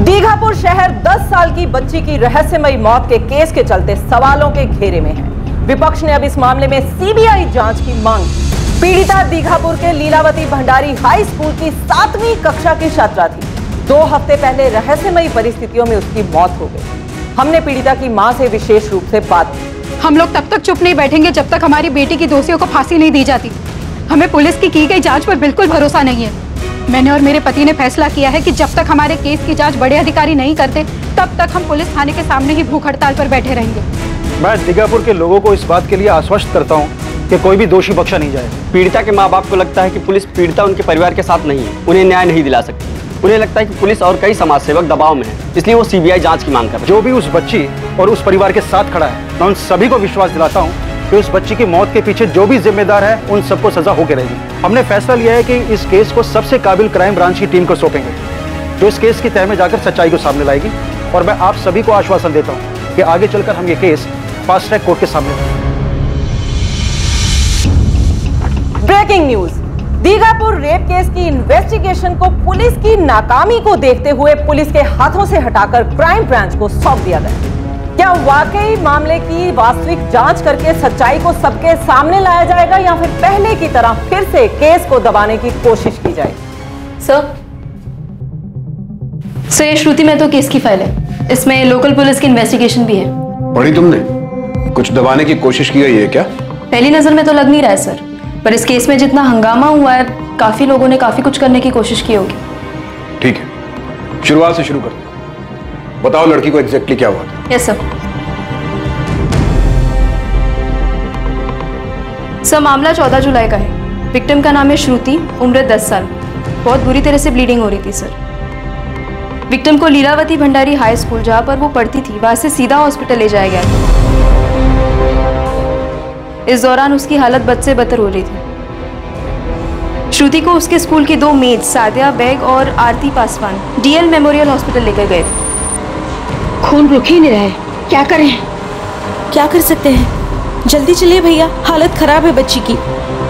दीघापुर शहर 10 साल की बच्ची की रहस्यमयी मौत के केस के चलते सवालों के घेरे में है। विपक्ष ने अब इस मामले में सीबीआई जांच की मांग की। पीड़िता दीघापुर के लीलावती भंडारी हाई स्कूल की 7वीं कक्षा की छात्रा थी। 2 हफ्ते पहले रहस्यमयी परिस्थितियों में उसकी मौत हो गई। हमने पीड़िता की मां से विशेष रूप से बात की। हम लोग तब तक चुप नहीं बैठेंगे जब तक हमारी बेटी की दोषियों को फांसी नहीं दी जाती। हमें पुलिस की गई जांच पर बिल्कुल भरोसा नहीं है। मैंने और मेरे पति ने फैसला किया है कि जब तक हमारे केस की जांच बड़े अधिकारी नहीं करते तब तक हम पुलिस थाने के सामने ही भूख हड़ताल पर बैठे रहेंगे। मैं दीघापुर के लोगों को इस बात के लिए आश्वस्त करता हूं कि कोई भी दोषी बख्शा नहीं जाए। पीड़िता के माँ बाप को लगता है कि पुलिस पीड़िता उनके परिवार के साथ नहीं है, उन्हें न्याय नहीं दिला सकती। उन्हें लगता है कि पुलिस और कई समाज सेवक दबाव में है, इसलिए वो सीबीआई जांच की मांग कर रहे हैं। जो भी उस बच्ची और उस परिवार के साथ खड़ा है, मैं उन सभी को विश्वास दिलाता हूँ कि उस बच्ची की मौत के पीछे जो भी जिम्मेदार है उन सबको सजा होकर रहेगी। हमने फैसला लिया है कि इस केस को सबसे काबिल क्राइम ब्रांच की टीम को सौंपेंगे, जो इस केस की तह में जाकर सच्चाई को सामने लाएगी। और मैं आप सभी को आश्वासन देता हूँ कि आगे चलकर हम ये केस फास्ट ट्रैक कोर्ट के सामने लाएंगे। Breaking news, Dighapur rape case की इन्वेस्टिगेशन को पुलिस की नाकामी को देखते हुए पुलिस के हाथों से हटाकर क्राइम ब्रांच को सौंप दिया गया। क्या वाकई मामले की वास्तविक जांच करके सच्चाई को सबके सामने लाया जाएगा या फिर पहले की तरह फिर से केस को दबाने की कोशिश की जाएगी? सर, ये श्रुति में तो केस की फाइल है, इसमें लोकल पुलिस की इन्वेस्टिगेशन भी है। पढ़ी तुमने? कुछ दबाने की कोशिश की गई है क्या? पहली नजर में तो लग नहीं रहा है सर, पर इस केस में जितना हंगामा हुआ है काफी लोगों ने काफी कुछ करने की कोशिश की होगी। ठीक है, शुरुआत से शुरू करते हैं। बताओ लड़की को एग्जैक्टली क्या हुआ था? Yes sir. सर, मामला 14 जुलाई का है। विक्टिम का नाम है श्रुति, उम्र 10 साल। बहुत बुरी तरह से ब्लीडिंग हो रही थी सर। विक्टिम को लीलावती भंडारी हाई स्कूल, जहां पर वो पढ़ती थी, वहां से सीधा हॉस्पिटल ले जाया गया था। इस दौरान उसकी हालत बद से बदतर हो रही थी। श्रुति को उसके स्कूल की 2 मेट सादिया बेग और Aarti Paswan DL memorial hospital लेकर गए थे। खून रुक ही नहीं रहा है, क्या करें? क्या कर सकते हैं? जल्दी चलिए भैया, हालत खराब है बच्ची की।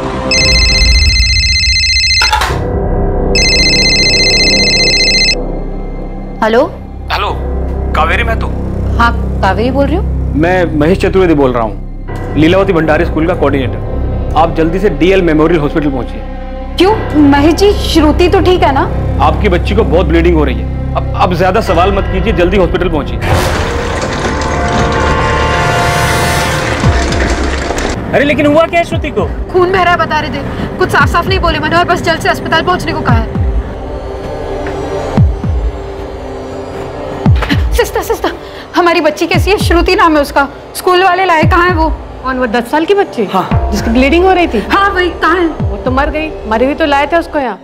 हेलो हेलो, कावेरी मैं तो। हाँ, कावेरी बोल रही हूँ। मैं महेश चतुर्वेदी बोल रहा हूँ, लीलावती भंडारी स्कूल का कोऑर्डिनेटर। आप जल्दी से डीएल मेमोरियल हॉस्पिटल पहुंचिए। क्यों महेश जी, श्रुति तो ठीक है ना? आपकी बच्ची को बहुत ब्लीडिंग हो रही है। अब ज्यादा सवाल मत कीजिए, जल्दी हॉस्पिटल पहुंचिए। अरे लेकिन हुआ क्या है श्रुति को? खून बह रहा है बता रहे थे, कुछ साफ साफ नहीं बोले मैंने, और बस जल्द से अस्पताल पहुंचने को कहा है। सिस्टर, हमारी बच्ची कैसी है? श्रुति नाम है उसका। स्कूल वाले लाए, कहाँ है वो? कौन, वो 10 साल की बच्ची? हाँ। जिसकी ब्लीडिंग हो रही थी? हाँ वही, कहाँ है? वो तो मर गई, मरी हुई तो लाए थे उसको यहाँ।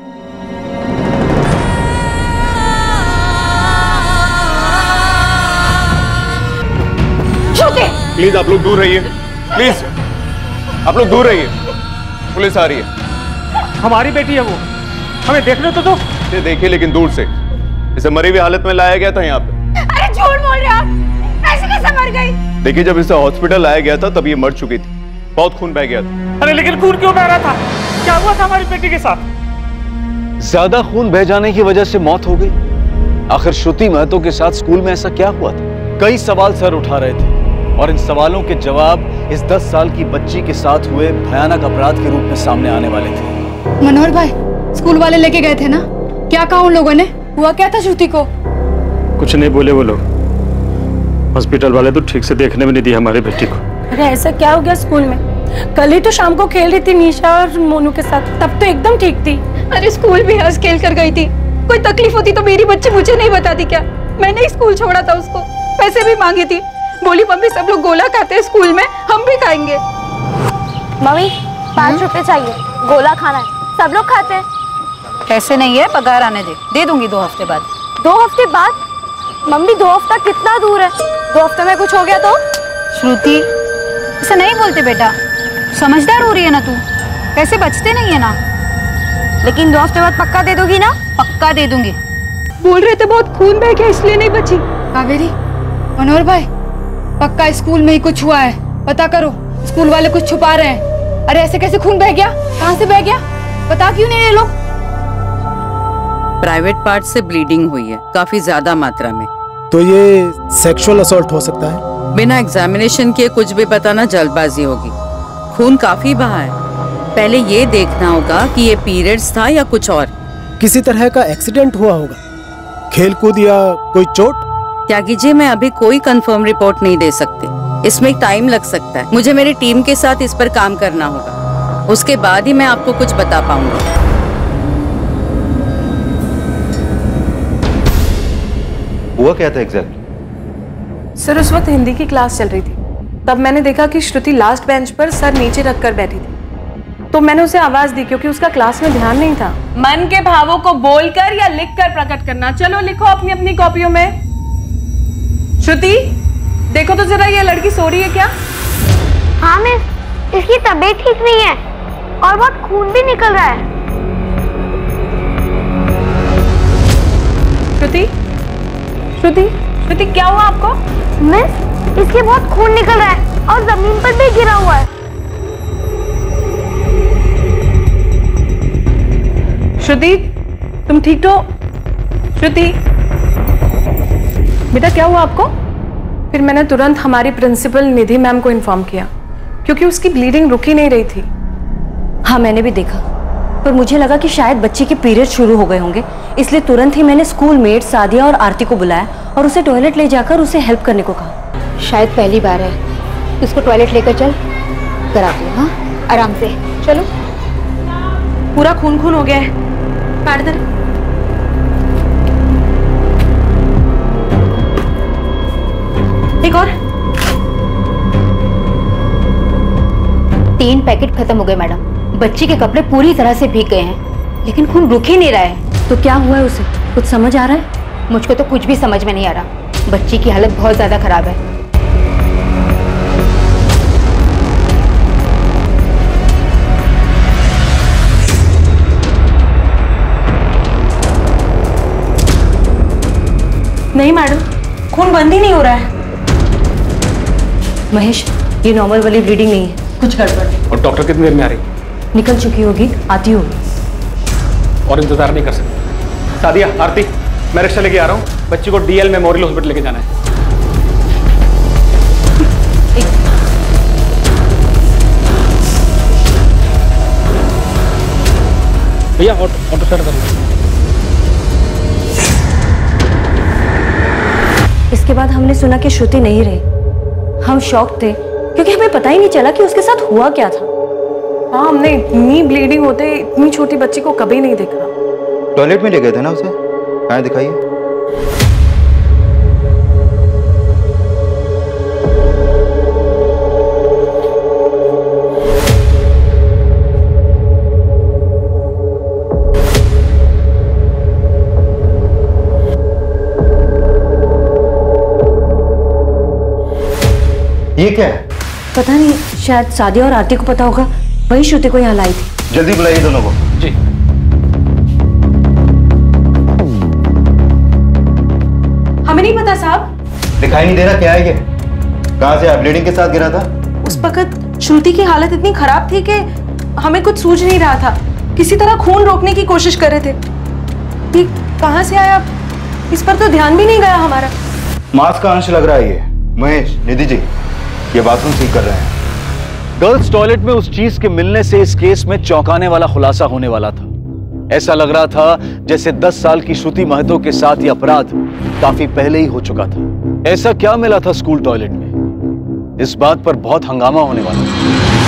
प्लीज आप लोग दूर रहिए, प्लीज आप लोग दूर रहिए, पुलिस आ रही है। हमारी बेटी है वो, हमें देखने तो दो। इसे देखिए लेकिन दूर से। इसे मरी हुई हालत में लाया गया था यहाँ पे। अरे झूठ बोल रहे आप, ऐसे कैसे मर गई? देखिए, जब इसे हॉस्पिटल लाया गया था तब ये मर चुकी थी, बहुत खून बह गया था। अरे लेकिन खून क्यों बह रहा था? क्या हुआ था हमारी बेटी के साथ? ज्यादा खून बह जाने की वजह से मौत हो गई। आखिर श्रुति महतो के साथ स्कूल में ऐसा क्या हुआ था? कई सवाल सर उठा रहे थे और इन सवालों के जवाब इस 10 साल की बच्ची के साथ हुए भयानक अपराध के रूप में सामने आने वाले थे। मनोहर भाई, स्कूल वाले लेके गए थे ना, क्या कहा उन लोगों ने? हुआ क्या था श्रुति को? कुछ नहीं बोले वो लोग। हॉस्पिटल वाले तो ठीक से देखने में नहीं दिया हमारे बेटी को। अरे ऐसा क्या हो गया स्कूल में? कल ही तो शाम को खेल रही थी निशा और मोनू के साथ, तब तो एकदम ठीक थी। अरे स्कूल भी हंस खेल कर गई थी। कोई तकलीफ होती तो मेरी बच्ची मुझे नहीं बताती क्या? मैंने ही स्कूल छोड़ा था उसको, पैसे भी मांगी थी। बोली मम्मी सब लोग गोला खाते हैं स्कूल में, हम भी खाएंगे। मम्मी 5 रुपए चाहिए, गोला खाना है, सब लोग खाते हैं। पैसे नहीं है, पगार आने दे दूंगी 2 हफ्ते बाद। 2 हफ्ते बाद? मम्मी 2 हफ्ता कितना दूर है? 2 हफ्ते में कुछ हो गया तो? श्रुति, ऐसे नहीं बोलते बेटा, समझदार हो रही है ना तू, पैसे बचते नहीं है ना। लेकिन 2 हफ्ते बाद पक्का दे दोगी ना? पक्का दे दूंगी। बोल रहे थे बहुत खून बह गया इसलिए नहीं बची। कावेरी, मनोहर भाई, पक्का स्कूल में ही कुछ हुआ है, पता करो। स्कूल वाले कुछ छुपा रहे हैं। अरे ऐसे कैसे खून बह गया? कहाँ से बह गया? बता क्यों नहीं ये लोग? प्राइवेट पार्ट से ब्लीडिंग हुई है, काफी ज्यादा मात्रा में। तो ये सेक्सुअल असॉल्ट हो सकता है? बिना एग्जामिनेशन किए कुछ भी बताना जल्दबाजी होगी। खून काफी बहा है, पहले ये देखना होगा कि ये पीरियड्स था या कुछ और। किसी तरह का एक्सीडेंट हुआ होगा, खेल कूद या कोई चोट? त्यागी जी, मैं अभी कोई कंफर्म रिपोर्ट नहीं दे सकती, इसमें टाइम लग सकता है। मुझे मेरी टीम के साथ इस पर काम करना होगा, उसके बाद ही मैं आपको कुछ बता पाऊंगा। हुआ क्या था एग्जैक्टली? सर उस वक्त हिंदी की क्लास चल रही थी, तब मैंने देखा कि श्रुति लास्ट बेंच पर सर नीचे रखकर बैठी थी, तो मैंने उसे आवाज दी क्योंकि उसका क्लास में ध्यान नहीं था। मन के भावों को बोलकर या लिखकर प्रकट करना। चलो लिखो अपनी अपनी कॉपियों में। श्रुति देखो तो जरा, ये लड़की सो रही है क्या? हाँ मिस, इसकी तबीयत ठीक नहीं है और बहुत खून भी निकल रहा है। श्रुति श्रुति श्रुति क्या हुआ आपको? मिस, इसके बहुत खून निकल रहा है और जमीन पर भी गिरा हुआ है। श्रुति तुम ठीक तो? श्रुति बेटा क्या हुआ आपको? फिर मैंने तुरंत हमारी प्रिंसिपल निधि मैम को इन्फॉर्म किया क्योंकि उसकी ब्लीडिंग रुक ही नहीं रही थी। हाँ मैंने भी देखा, पर मुझे लगा कि शायद बच्चे के पीरियड शुरू हो गए होंगे, इसलिए तुरंत ही मैंने स्कूल मेट सादिया और आरती को बुलाया और उसे टॉयलेट ले जाकर उसे हेल्प करने को कहा। शायद पहली बार है, उसको टॉयलेट लेकर चल, करा दो। हाँ आराम से चलो। पूरा खून खून हो गया है, पैर दे। एक और। 3 पैकेट खत्म हो गए मैडम, बच्ची के कपड़े पूरी तरह से भीग गए हैं, लेकिन खून रुक ही नहीं रहा है। तो क्या हुआ है उसे, कुछ समझ आ रहा है? मुझको तो कुछ भी समझ में नहीं आ रहा, बच्ची की हालत बहुत ज्यादा खराब है। नहीं मैडम, खून बंद ही नहीं हो रहा है। महेश, ये नॉर्मल वाली ब्लीडिंग नहीं है, कुछ गड़बड़ है। और डॉक्टर कितनी देर में आ रही? निकल चुकी होगी, आती होगी। और इंतजार नहीं कर सकते। सादिया, आरती, मैं रिक्शा लेके आ रहा हूँ, बच्ची को डीएल मेमोरियल हॉस्पिटल लेके जाना है। भैया ऑटो स्टार्ट कर लो। इसके बाद हमने सुना कि श्रुति नहीं रही। हम शॉक थे क्योंकि हमें पता ही नहीं चला कि उसके साथ हुआ क्या था। हाँ, हमने इतनी ब्लीडिंग होते इतनी छोटी बच्ची को कभी नहीं देखा। टॉयलेट में ले गए थे ना उसे? कहाँ दिखाइए। ये क्या है? पता नहीं, शायद सादिया और आरती को पता होगा, वही श्रुति को यहाँ लाई थी। जल्दी बुलाइए दोनों को। जी। हमें नहीं पता साहब। दिखाई नहीं दे रहा, क्या है ये? कहाँ से ब्लीडिंग के साथ गिरा था? उस वक्त श्रुति की हालत इतनी खराब थी कि हमें कुछ सूझ नहीं रहा था, किसी तरह खून रोकने की कोशिश कर रहे थे। ये कहाँ से आया, इस पर तो ध्यान भी नहीं गया हमारा। मांस का अंश लग रहा है ये। महेश, निधि जी, ये बाथरूम ठीक कर रहे हैं। गर्ल्स टॉयलेट में उस चीज के मिलने से इस केस में चौंकाने वाला खुलासा होने वाला था। ऐसा लग रहा था जैसे 10 साल की श्रुति महतो के साथ ये अपराध काफी पहले ही हो चुका था। ऐसा क्या मिला था स्कूल टॉयलेट में, इस बात पर बहुत हंगामा होने वाला था।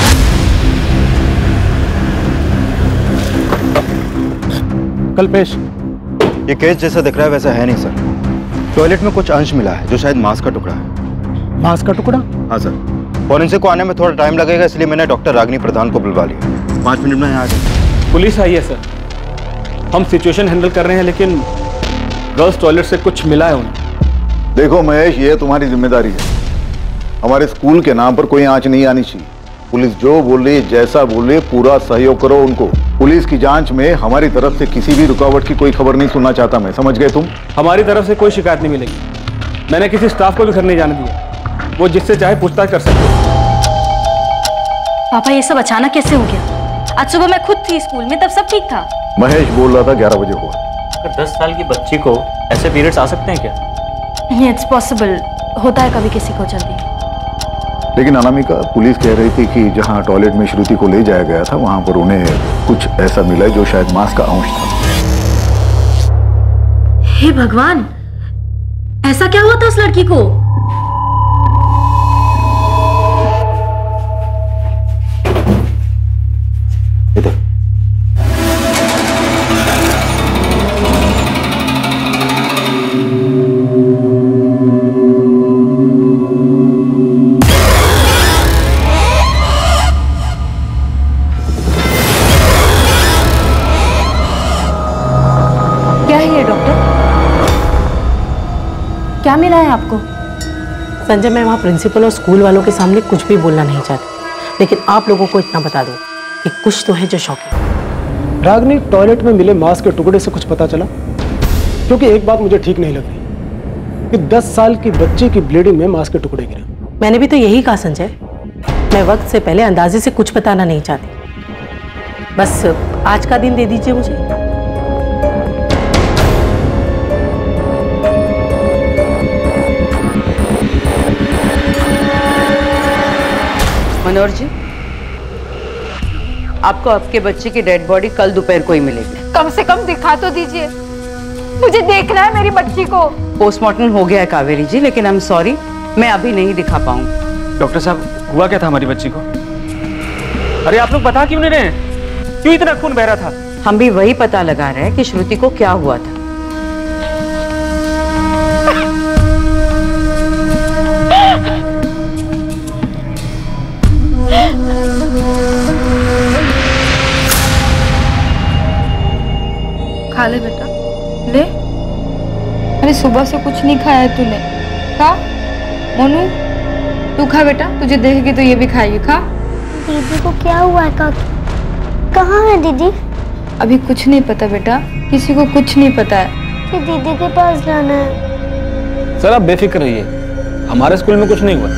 कल्पेश, ये केस जैसा दिख रहा है वैसा है नहीं सर। टॉयलेट में कुछ अंश मिला है जो शायद मांस का टुकड़ा है। मांस का टुकड़ा? हाँ सर, फॉरेंसिक को आने में थोड़ा टाइम लगेगा, इसलिए मैंने डॉक्टर रागिनी प्रधान को बुलवा लिया। 5 मिनट में यहाँ आ जाए। पुलिस आई है सर, हम सिचुएशन हैंडल कर रहे हैं, लेकिन गर्ल्स टॉयलेट से कुछ मिला है उन्हें। देखो महेश, ये तुम्हारी जिम्मेदारी है। हमारे स्कूल के नाम पर कोई आंच नहीं आनी चाहिए। पुलिस जो बोल रही है, जैसा बोल रही है, पूरा सहयोग करो उनको। पुलिस की जांच में हमारी तरफ से किसी भी रुकावट की कोई खबर नहीं सुनना चाहता मैं, समझ गए तुम? हमारी तरफ से कोई शिकायत नहीं मिलेगी। मैंने किसी स्टाफ को भी घर नहीं जाने दिया, वो जिससे चाहे पूछताछ कर सकते हैं। पापा, ये सब अचानक कैसे हो गया? आज सुबह मैं खुद थी स्कूल में, तब सब ठीक था। महेश बोल रहा था 11 बजे हुआ। पर 10 साल की बच्ची को ऐसे पीरियड्स आ सकते हैं क्या? इट्स पॉसिबल, होता है कभी किसी को जल्दी। लेकिन अनामिका, पुलिस कह रही थी कि जहां टॉयलेट में श्रुति को ले जाया गया था वहां पर उन्हें कुछ ऐसा मिला जो शायद मांस का अंश था। हे भगवान, ऐसा क्या हुआ था उस लड़की को? क्या मिला है आपको? संजय, मैं वहाँ प्रिंसिपल और स्कूल वालों के सामने कुछ भी बोलना नहीं चाहती, लेकिन आप लोगों को इतना बता दो कि कुछ तो है जो शॉकिंग। रागनी, टॉयलेट में मिले मांस के टुकड़े से कुछ पता चला? क्योंकि एक बात मुझे ठीक नहीं लग रही कि 10 साल की बच्ची की ब्लीडिंग में मांस के टुकड़े गिरे। मैंने भी तो यही कहा संजय, मैं वक्त से पहले अंदाजे से कुछ बताना नहीं चाहती। बस आज का दिन दे दीजिए मुझे। मनोहर जी, आपको आपके बच्चे की डेड बॉडी कल दोपहर को ही मिलेगी। कम से कम दिखा तो दीजिए, मुझे देखना है मेरी बच्ची को। पोस्टमार्टम हो गया है कावेरी जी, लेकिन आई एम सॉरी, मैं अभी नहीं दिखा पाऊंगी। डॉक्टर साहब, हुआ क्या था हमारी बच्ची को? अरे आप लोग बता क्यों नहीं रहे? क्यों इतना खून बह रहा था? हम भी वही पता लगा रहे हैं कि श्रुति को क्या हुआ था। खा ले बेटा, ले। अरे सुबह से कुछ नहीं खाया है तूने, खा। मोनू, तू खा बेटा, तुझे देखेगी तो ये भी खाएगी, खा। दीदी को क्या हुआ है? कहाँ है दीदी? अभी कुछ नहीं पता बेटा, किसी को कुछ नहीं पता है। कि दीदी के पास जाना है। सर आप बेफिक्र रहिए, हमारे स्कूल में कुछ नहीं हुआ।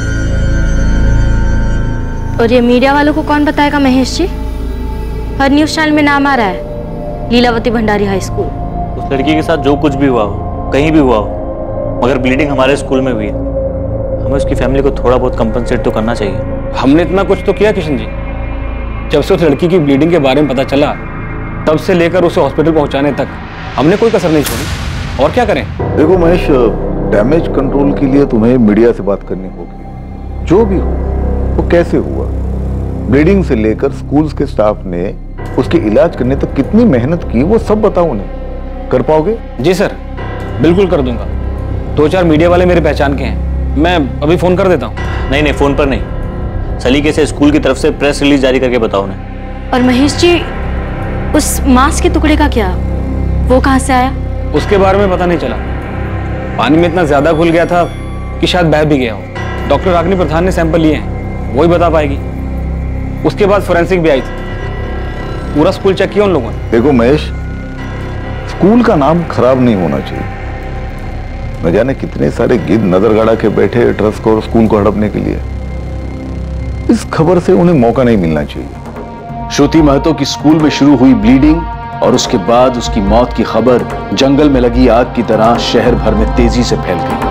और ये मीडिया वालों को कौन बताएगा महेश जी? हर न्यूज चैनल में नाम आ रहा है, लीलावती भंडारी हाई स्कूल। उस लड़की के साथ जो कुछ भी हुआ हो, कहीं भी हुआ हो, मगर ब्लीडिंग हमारे स्कूल में हुई है। हमें उसकी फैमिली को थोड़ा बहुत कंपनसेट तो करना चाहिए। हमने इतना कुछ तो किया किशन जी। जब से उस लड़की की ब्लीडिंग के बारे में पता चला, तब से लेकर उसे हॉस्पिटल पहुंचाने तक हमने कोई कसर नहीं छोड़ी। और क्या करें? देखो महेश, डैमेज कंट्रोल के लिए तुम्हें मीडिया से बात करनी होगी। जो भी हो वो कैसे हुआ, ब्लीडिंग से लेकर स्कूल्स के स्टाफ ने उसके इलाज करने तक कितनी मेहनत की, वो सब बताओ उन्हें। कर पाओगे? जी सर, बिल्कुल कर दूंगा। 2-4 मीडिया वाले मेरे पहचान के हैं, मैं अभी फोन कर देता हूँ। नहीं, फोन पर नहीं, सलीके से स्कूल की तरफ से प्रेस रिलीज जारी करके बताओ उन्हें। और महेश जी, उस मांस के टुकड़े का क्या, वो कहाँ से आया? उसके बारे में पता नहीं चला। पानी में इतना ज्यादा घुल गया था कि शायद बह भी गया हो। डॉक्टर रागनी प्रधान ने सैंपल लिए हैं, वही बता पाएगी। उसके बाद फोरेंसिक भी आई थी, पूरा स्कूल चेक किया उन लोगों ने। देखो महेश, स्कूल का नाम खराब नहीं होना चाहिए। न जाने कितने सारे गिद्ध नजर गड़ा के बैठे ट्रस्ट को और स्कूल को हड़पने के लिए। इस खबर से उन्हें मौका नहीं मिलना चाहिए। श्रुति महतो की स्कूल में शुरू हुई ब्लीडिंग और उसके बाद उसकी मौत की खबर जंगल में लगी आग की तरह शहर भर में तेजी से फैल गई।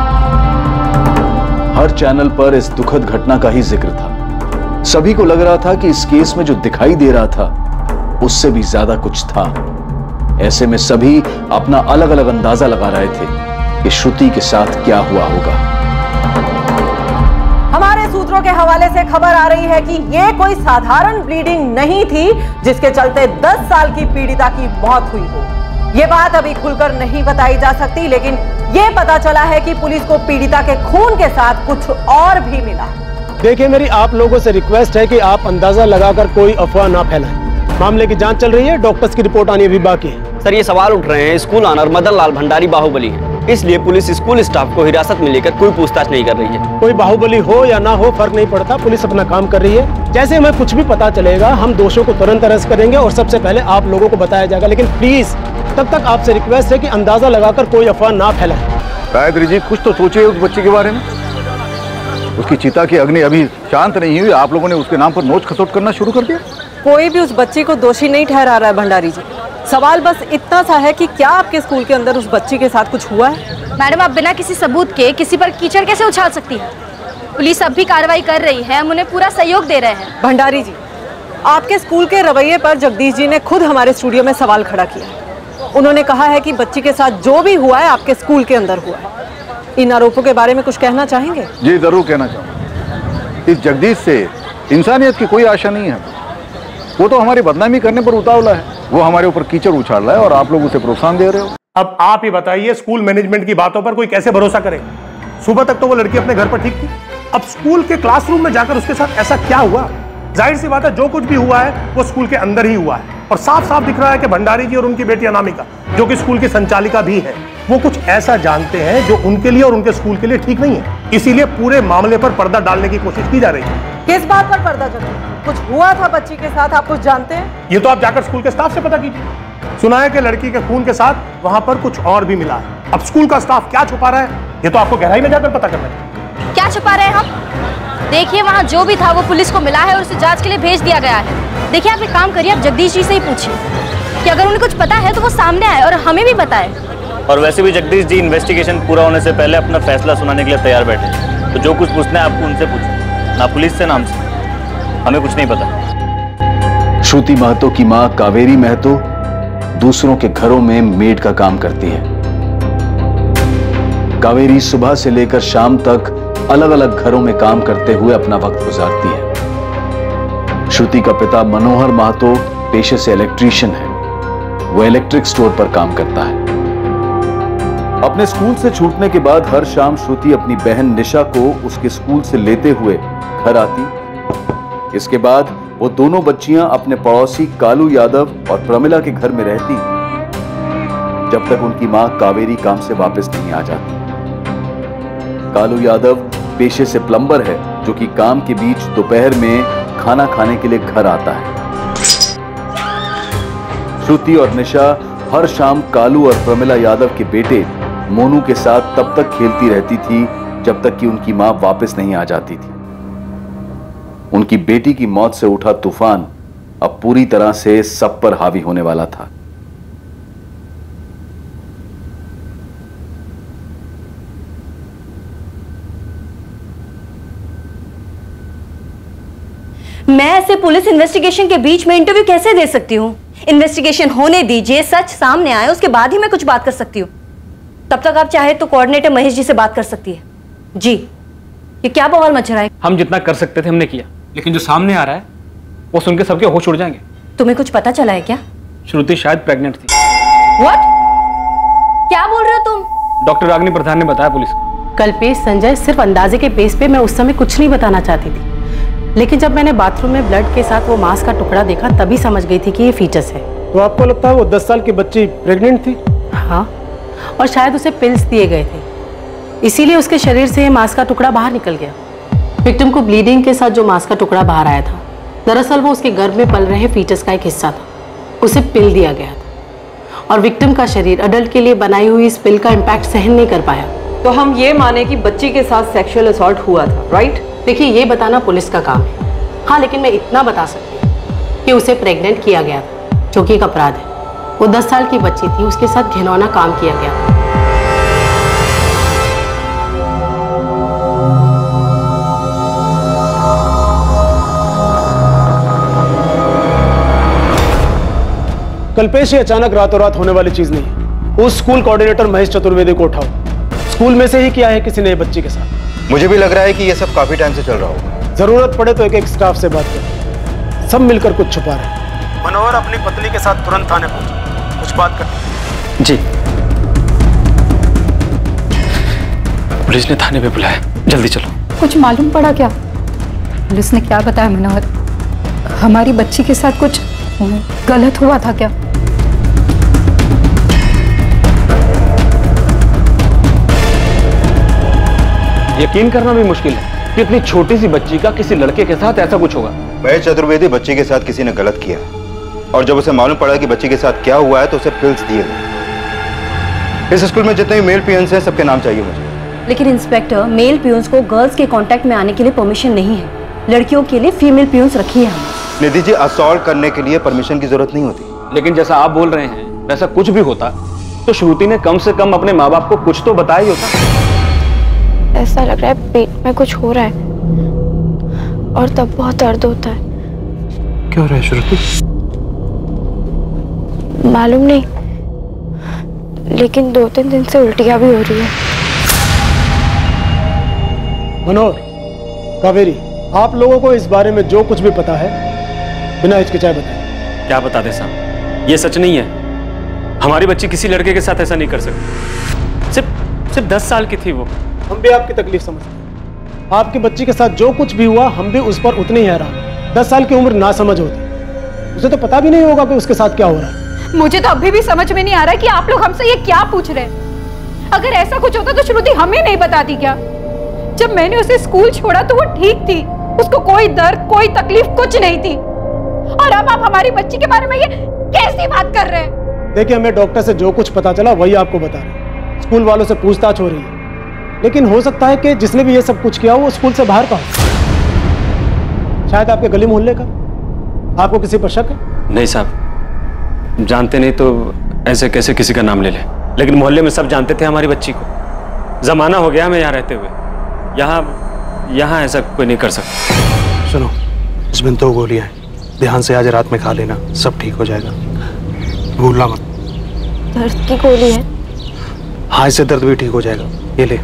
हर चैनल पर इस दुखद घटना का ही जिक्र था। सभी को लग रहा था कि इस केस में जो दिखाई दे रहा था उससे भी ज्यादा कुछ था। ऐसे में सभी अपना अलग अलग अंदाजा लगा रहे थे कि श्रुति के साथ क्या हुआ होगा। हमारे सूत्रों के हवाले से खबर आ रही है कि यह कोई साधारण ब्लीडिंग नहीं थी जिसके चलते 10 साल की पीड़िता की मौत हुई हो। यह बात अभी खुलकर नहीं बताई जा सकती, लेकिन यह पता चला है कि पुलिस को पीड़िता के खून के साथ कुछ और भी मिला। देखिए, मेरी आप लोगों से रिक्वेस्ट है कि आप अंदाजा लगाकर कोई अफवाह ना फैलाएं। मामले की जांच चल रही है, डॉक्टर्स की रिपोर्ट आनी अभी बाकी है। सर, ये सवाल उठ रहे हैं स्कूल ऑनर मदन लाल भंडारी बाहुबली है, इसलिए पुलिस स्कूल स्टाफ को हिरासत में लेकर कोई पूछताछ नहीं कर रही है। कोई बाहुबली हो या ना हो फर्क नहीं पड़ता, पुलिस अपना काम कर रही है। जैसे हमें कुछ भी पता चलेगा हम दोषियों को तुरंत अरेस्ट करेंगे और सबसे पहले आप लोगों को बताया जाएगा। लेकिन प्लीज तब तक आपसे रिक्वेस्ट है कि अंदाजा लगाकर कोई अफवाह ना फैलाएं। गायत्री जी, कुछ तो सोचिए उस बच्चे के बारे में। उसकी चिता की अग्नि अभी शांत नहीं हुई, आप लोगों ने उसके नाम पर नोच खसोट करना शुरू कर दिया। कोई भी उस बच्ची को दोषी नहीं ठहरा रहा है भंडारी जी। सवाल बस इतना सा है कि क्या आपके स्कूल के अंदर उस बच्ची के साथ कुछ हुआ है? मैडम, आप बिना किसी सबूत के किसी पर कीचड़ कैसे उछाल सकती है? पुलिस अब भी कार्रवाई कर रही है, हम उन्हें पूरा सहयोग दे रहे हैं। भंडारी जी, आपके स्कूल के रवैये पर जगदीश जी ने खुद हमारे स्टूडियो में सवाल खड़ा किया। उन्होंने कहा है कि बच्ची के साथ जो भी हुआ है आपके स्कूल के अंदर हुआ है। इन आरोपों के बारे में कुछ कहना चाहेंगे? जी जरूर कहना चाहूँगा। इस जगदीश से इंसानियत की कोई आशा नहीं है। वो तो हमारी बदनामी करने पर उतावला है। वो हमारे ऊपर कीचड़ उछाल रहा है और आप लोग उसे प्रोत्साहन दे रहे हो। अब आप ही बताइए, स्कूल मैनेजमेंट की बातों पर कोई कैसे भरोसा करे? सुबह तक तो वो लड़की अपने घर पर ठीक थी, अब स्कूल के क्लासरूम में जाकर उसके साथ ऐसा क्या हुआ? जाहिर सी बात है, जो कुछ भी हुआ है वो स्कूल के अंदर ही हुआ है। और साफ साफ दिख रहा है कि भंडारी जी और उनकी बेटी अनामिका, जो कि स्कूल की संचालिका भी है, वो कुछ ऐसा जानते हैं जो उनके लिए और उनके स्कूल के लिए ठीक नहीं है। इसीलिए पूरे मामले पर पर्दा डालने की कोशिश की जा रही है। किस बात पर पर्दा जमा? कुछ हुआ था बच्ची के साथ, आप कुछ जानते हैं? ये तो आप जाकर स्कूल के स्टाफ से पता कीजिए। सुना है कि लड़की के खून के साथ वहां पर कुछ और भी मिला है। अब स्कूल का स्टाफ क्या छुपा रहा है, ये तो आपको गहराई में जाकर पता करना है। क्या छुपा रहे हैं हम? देखिए, वहाँ जो भी था वो पुलिस को मिला है और उसे जांच के लिए भेज दिया गया है। देखिए, आप एक काम करिए, आप जगदीश जी से ही पूछिए कि अगर उन्हें कुछ पता है तो वो सामने आए और हमें भी बताए। और वैसे भी जगदीश जी इन्वेस्टिगेशन पूरा होने से पहले अपना फैसला सुनाने के लिए तैयार बैठे, तो जो कुछ पूछना है आपको उनसे पूछो, ना पुलिस से नाम से। हमें कुछ नहीं पता। श्रुति महतो की मां कावेरी महतो दूसरों के घरों में मेड का काम करती है। कावेरी सुबह से लेकर शाम तक अलग अलग घरों में काम करते हुए अपना वक्त गुजारती है। श्रुति का पिता मनोहर महतो पेशे से इलेक्ट्रीशियन है। वो इलेक्ट्रिक स्टोर पर काम करता है। अपने स्कूल से छूटने के बाद हर शाम श्रुति अपनी बहन निशा को उसके स्कूल से लेते हुए घर आती। इसके बाद वो दोनों बच्चियां अपने पड़ोसी कालू यादव और प्रमिला के घर में रहती जब तक उनकी मां कावेरी काम से वापस नहीं आ जाती। कालू यादव पेशे से प्लम्बर है, जो कि काम के बीच दोपहर में खाना खाने के लिए घर आता है। श्रुति और निशा हर शाम कालू और प्रमिला यादव के बेटे मोनू के साथ तब तक खेलती रहती थी जब तक कि उनकी मां वापस नहीं आ जाती थी। उनकी बेटी की मौत से उठा तूफान अब पूरी तरह से सब पर हावी होने वाला था। मैं ऐसे पुलिस इन्वेस्टिगेशन के बीच में इंटरव्यू कैसे दे सकती हूँ? इन्वेस्टिगेशन होने दीजिए, सच सामने आए, उसके बाद ही मैं कुछ बात कर सकती हूँ। तब तक आप चाहे तो कोऑर्डिनेटर महेश जी से बात कर सकती है। जी, ये क्या बवाल मच रहा है? हम जितना कर सकते थे हमने किया, लेकिन जो सामने आ रहा है वो सुन के सबके होश उड़ जाएंगे। तुम्हें कुछ पता चला है क्या? श्रुति शायद प्रेग्नेंट थी। What? क्या बोल रहे हो तुम? डॉक्टर रागिनी प्रधान ने बताया पुलिस को। कल्पेश संजय, सिर्फ अंदाजे के बेस पे मैं उस समय कुछ नहीं बताना चाहती थी, लेकिन जब मैंने बाथरूम में ब्लड के साथ वो मांस का टुकड़ा देखा तभी समझ गई थी कि ये फीटस है। तो आपको लगता है वो 10 साल की बच्ची प्रेग्नेंट थी? हाँ, और शायद उसे पिल्स दिए गए थे, इसीलिए उसके शरीर से ये मांस का टुकड़ा बाहर निकल गया। विक्टिम को ब्लीडिंग के साथ जो मांस का टुकड़ा बाहर आया था, दरअसल वो उसके गर्भ में पल रहे फीटस का एक हिस्सा था। उसे पिल दिया गया था और विक्टिम का शरीर अडल्ट के लिए बनाई हुई इस पिल का इम्पैक्ट सहन नहीं कर पाया। तो हम ये माने कि बच्ची के साथ सेक्सुअल असॉल्ट हुआ था, राइट? देखिए, ये बताना पुलिस का काम है। हाँ, लेकिन मैं इतना बता सकती हूँ कि उसे प्रेग्नेंट किया गया था, जो कि एक अपराध है। वो 10 साल की बच्ची थी, उसके साथ घिनौना काम किया गया था। कल्पेश, ये अचानक रातों रात होने वाली चीज नहीं है। उस स्कूल कोऑर्डिनेटर महेश चतुर्वेदी को उठाओ। स्कूल में से ही किया है किसी नए बच्ची के साथ। मुझे भी लग रहा है कि ये सब काफी टाइम से चल रहा होगा। जरूरत पड़े तो एक एक स्टाफ से बात करें। सब मिलकर कुछ छुपा रहे हैं। मनोहर, अपनी पत्नी के साथ तुरंत थाने पहुंचो, कुछ बात करनी। जी, पुलिस ने थाने पे बुलाया, जल्दी चलो। कुछ मालूम पड़ा क्या? पुलिस ने क्या बताया मनोहर? हमारी बच्ची के साथ कुछ गलत हुआ था क्या? यकीन करना भी मुश्किल है कि इतनी छोटी सी बच्ची का किसी लड़के के साथ ऐसा कुछ होगा। महेश चतुर्वेदी, बच्ची के साथ किसी ने गलत किया और जब उसे मालूम पड़ा कि बच्ची के साथ क्या हुआ है तो उसे पिल्स दिए गए। इस स्कूल में जितने भी मेल पियंस हैं सबके नाम चाहिए मुझे। लेकिन इंस्पेक्टर, मेल पियून्स को गर्ल्स के कांटेक्ट में आने के लिए परमिशन नहीं है। लड़कियों के लिए फीमेल पियून्स रखी है हमने। निधि जी, असॉल्ट करने के लिए परमिशन की जरूरत नहीं होती। लेकिन जैसा आप बोल रहे हैं वैसा कुछ भी होता तो श्रुति ने कम से कम अपने माँ बाप को कुछ तो बताया ही होता। ऐसा लग रहा है पेट में कुछ हो रहा है और तब बहुत दर्द होता है। क्या हो रहा है श्रुति? मालूम नहीं, लेकिन 2-3 दिन से उल्टियां भी हो रही है। मनोहर, कावेरी, आप लोगों को इस बारे में जो कुछ भी पता है बिना हिचकिचाए बताएं। क्या बता दे साहब, ये सच नहीं है। हमारी बच्ची किसी लड़के के साथ ऐसा नहीं कर सकती। सिर्फ 10 साल की थी वो। हम भी आपकी तकलीफ समझते हैं। आपकी बच्ची के साथ जो कुछ भी हुआ हम भी उस पर उतनी ही हैरान। 10 साल की उम्र ना समझ होती, उसे तो पता भी नहीं होगा कि उसके साथ क्या हो रहा है। मुझे तो अभी भी समझ में नहीं आ रहा कि आप लोग हमसे ये क्या पूछ रहे हैं। अगर ऐसा कुछ होता तो श्रुति हमें नहीं बताती क्या? जब मैंने उसे स्कूल छोड़ा तो वो ठीक थी, उसको कोई दर्द कोई तकलीफ कुछ नहीं थी, और अब आप हमारी बच्ची के बारे में ये कैसी बात कर रहे हैं? देखिए, हमें डॉक्टर से जो कुछ पता चला वही आपको बता रहे हैं। स्कूल वालों से पूछताछ हो रही है, लेकिन हो सकता है कि जिसने भी ये सब कुछ किया वो स्कूल से बाहर का हो। शायद आपके गली मोहल्ले का। आपको किसी पर शक है? नहीं साहब, जानते नहीं तो ऐसे कैसे किसी का नाम ले ले, लेकिन मोहल्ले में सब जानते थे हमारी बच्ची को। जमाना हो गया हमें यहाँ रहते हुए, यहाँ ऐसा कोई नहीं कर सकता। सुनो, इसमें 2 गोलियां हैं, ध्यान से आज रात में खा लेना, सब ठीक हो जाएगा, भूलना मत। दर्द की गोली है? हाँ, इससे दर्द भी ठीक हो जाएगा, ये ले।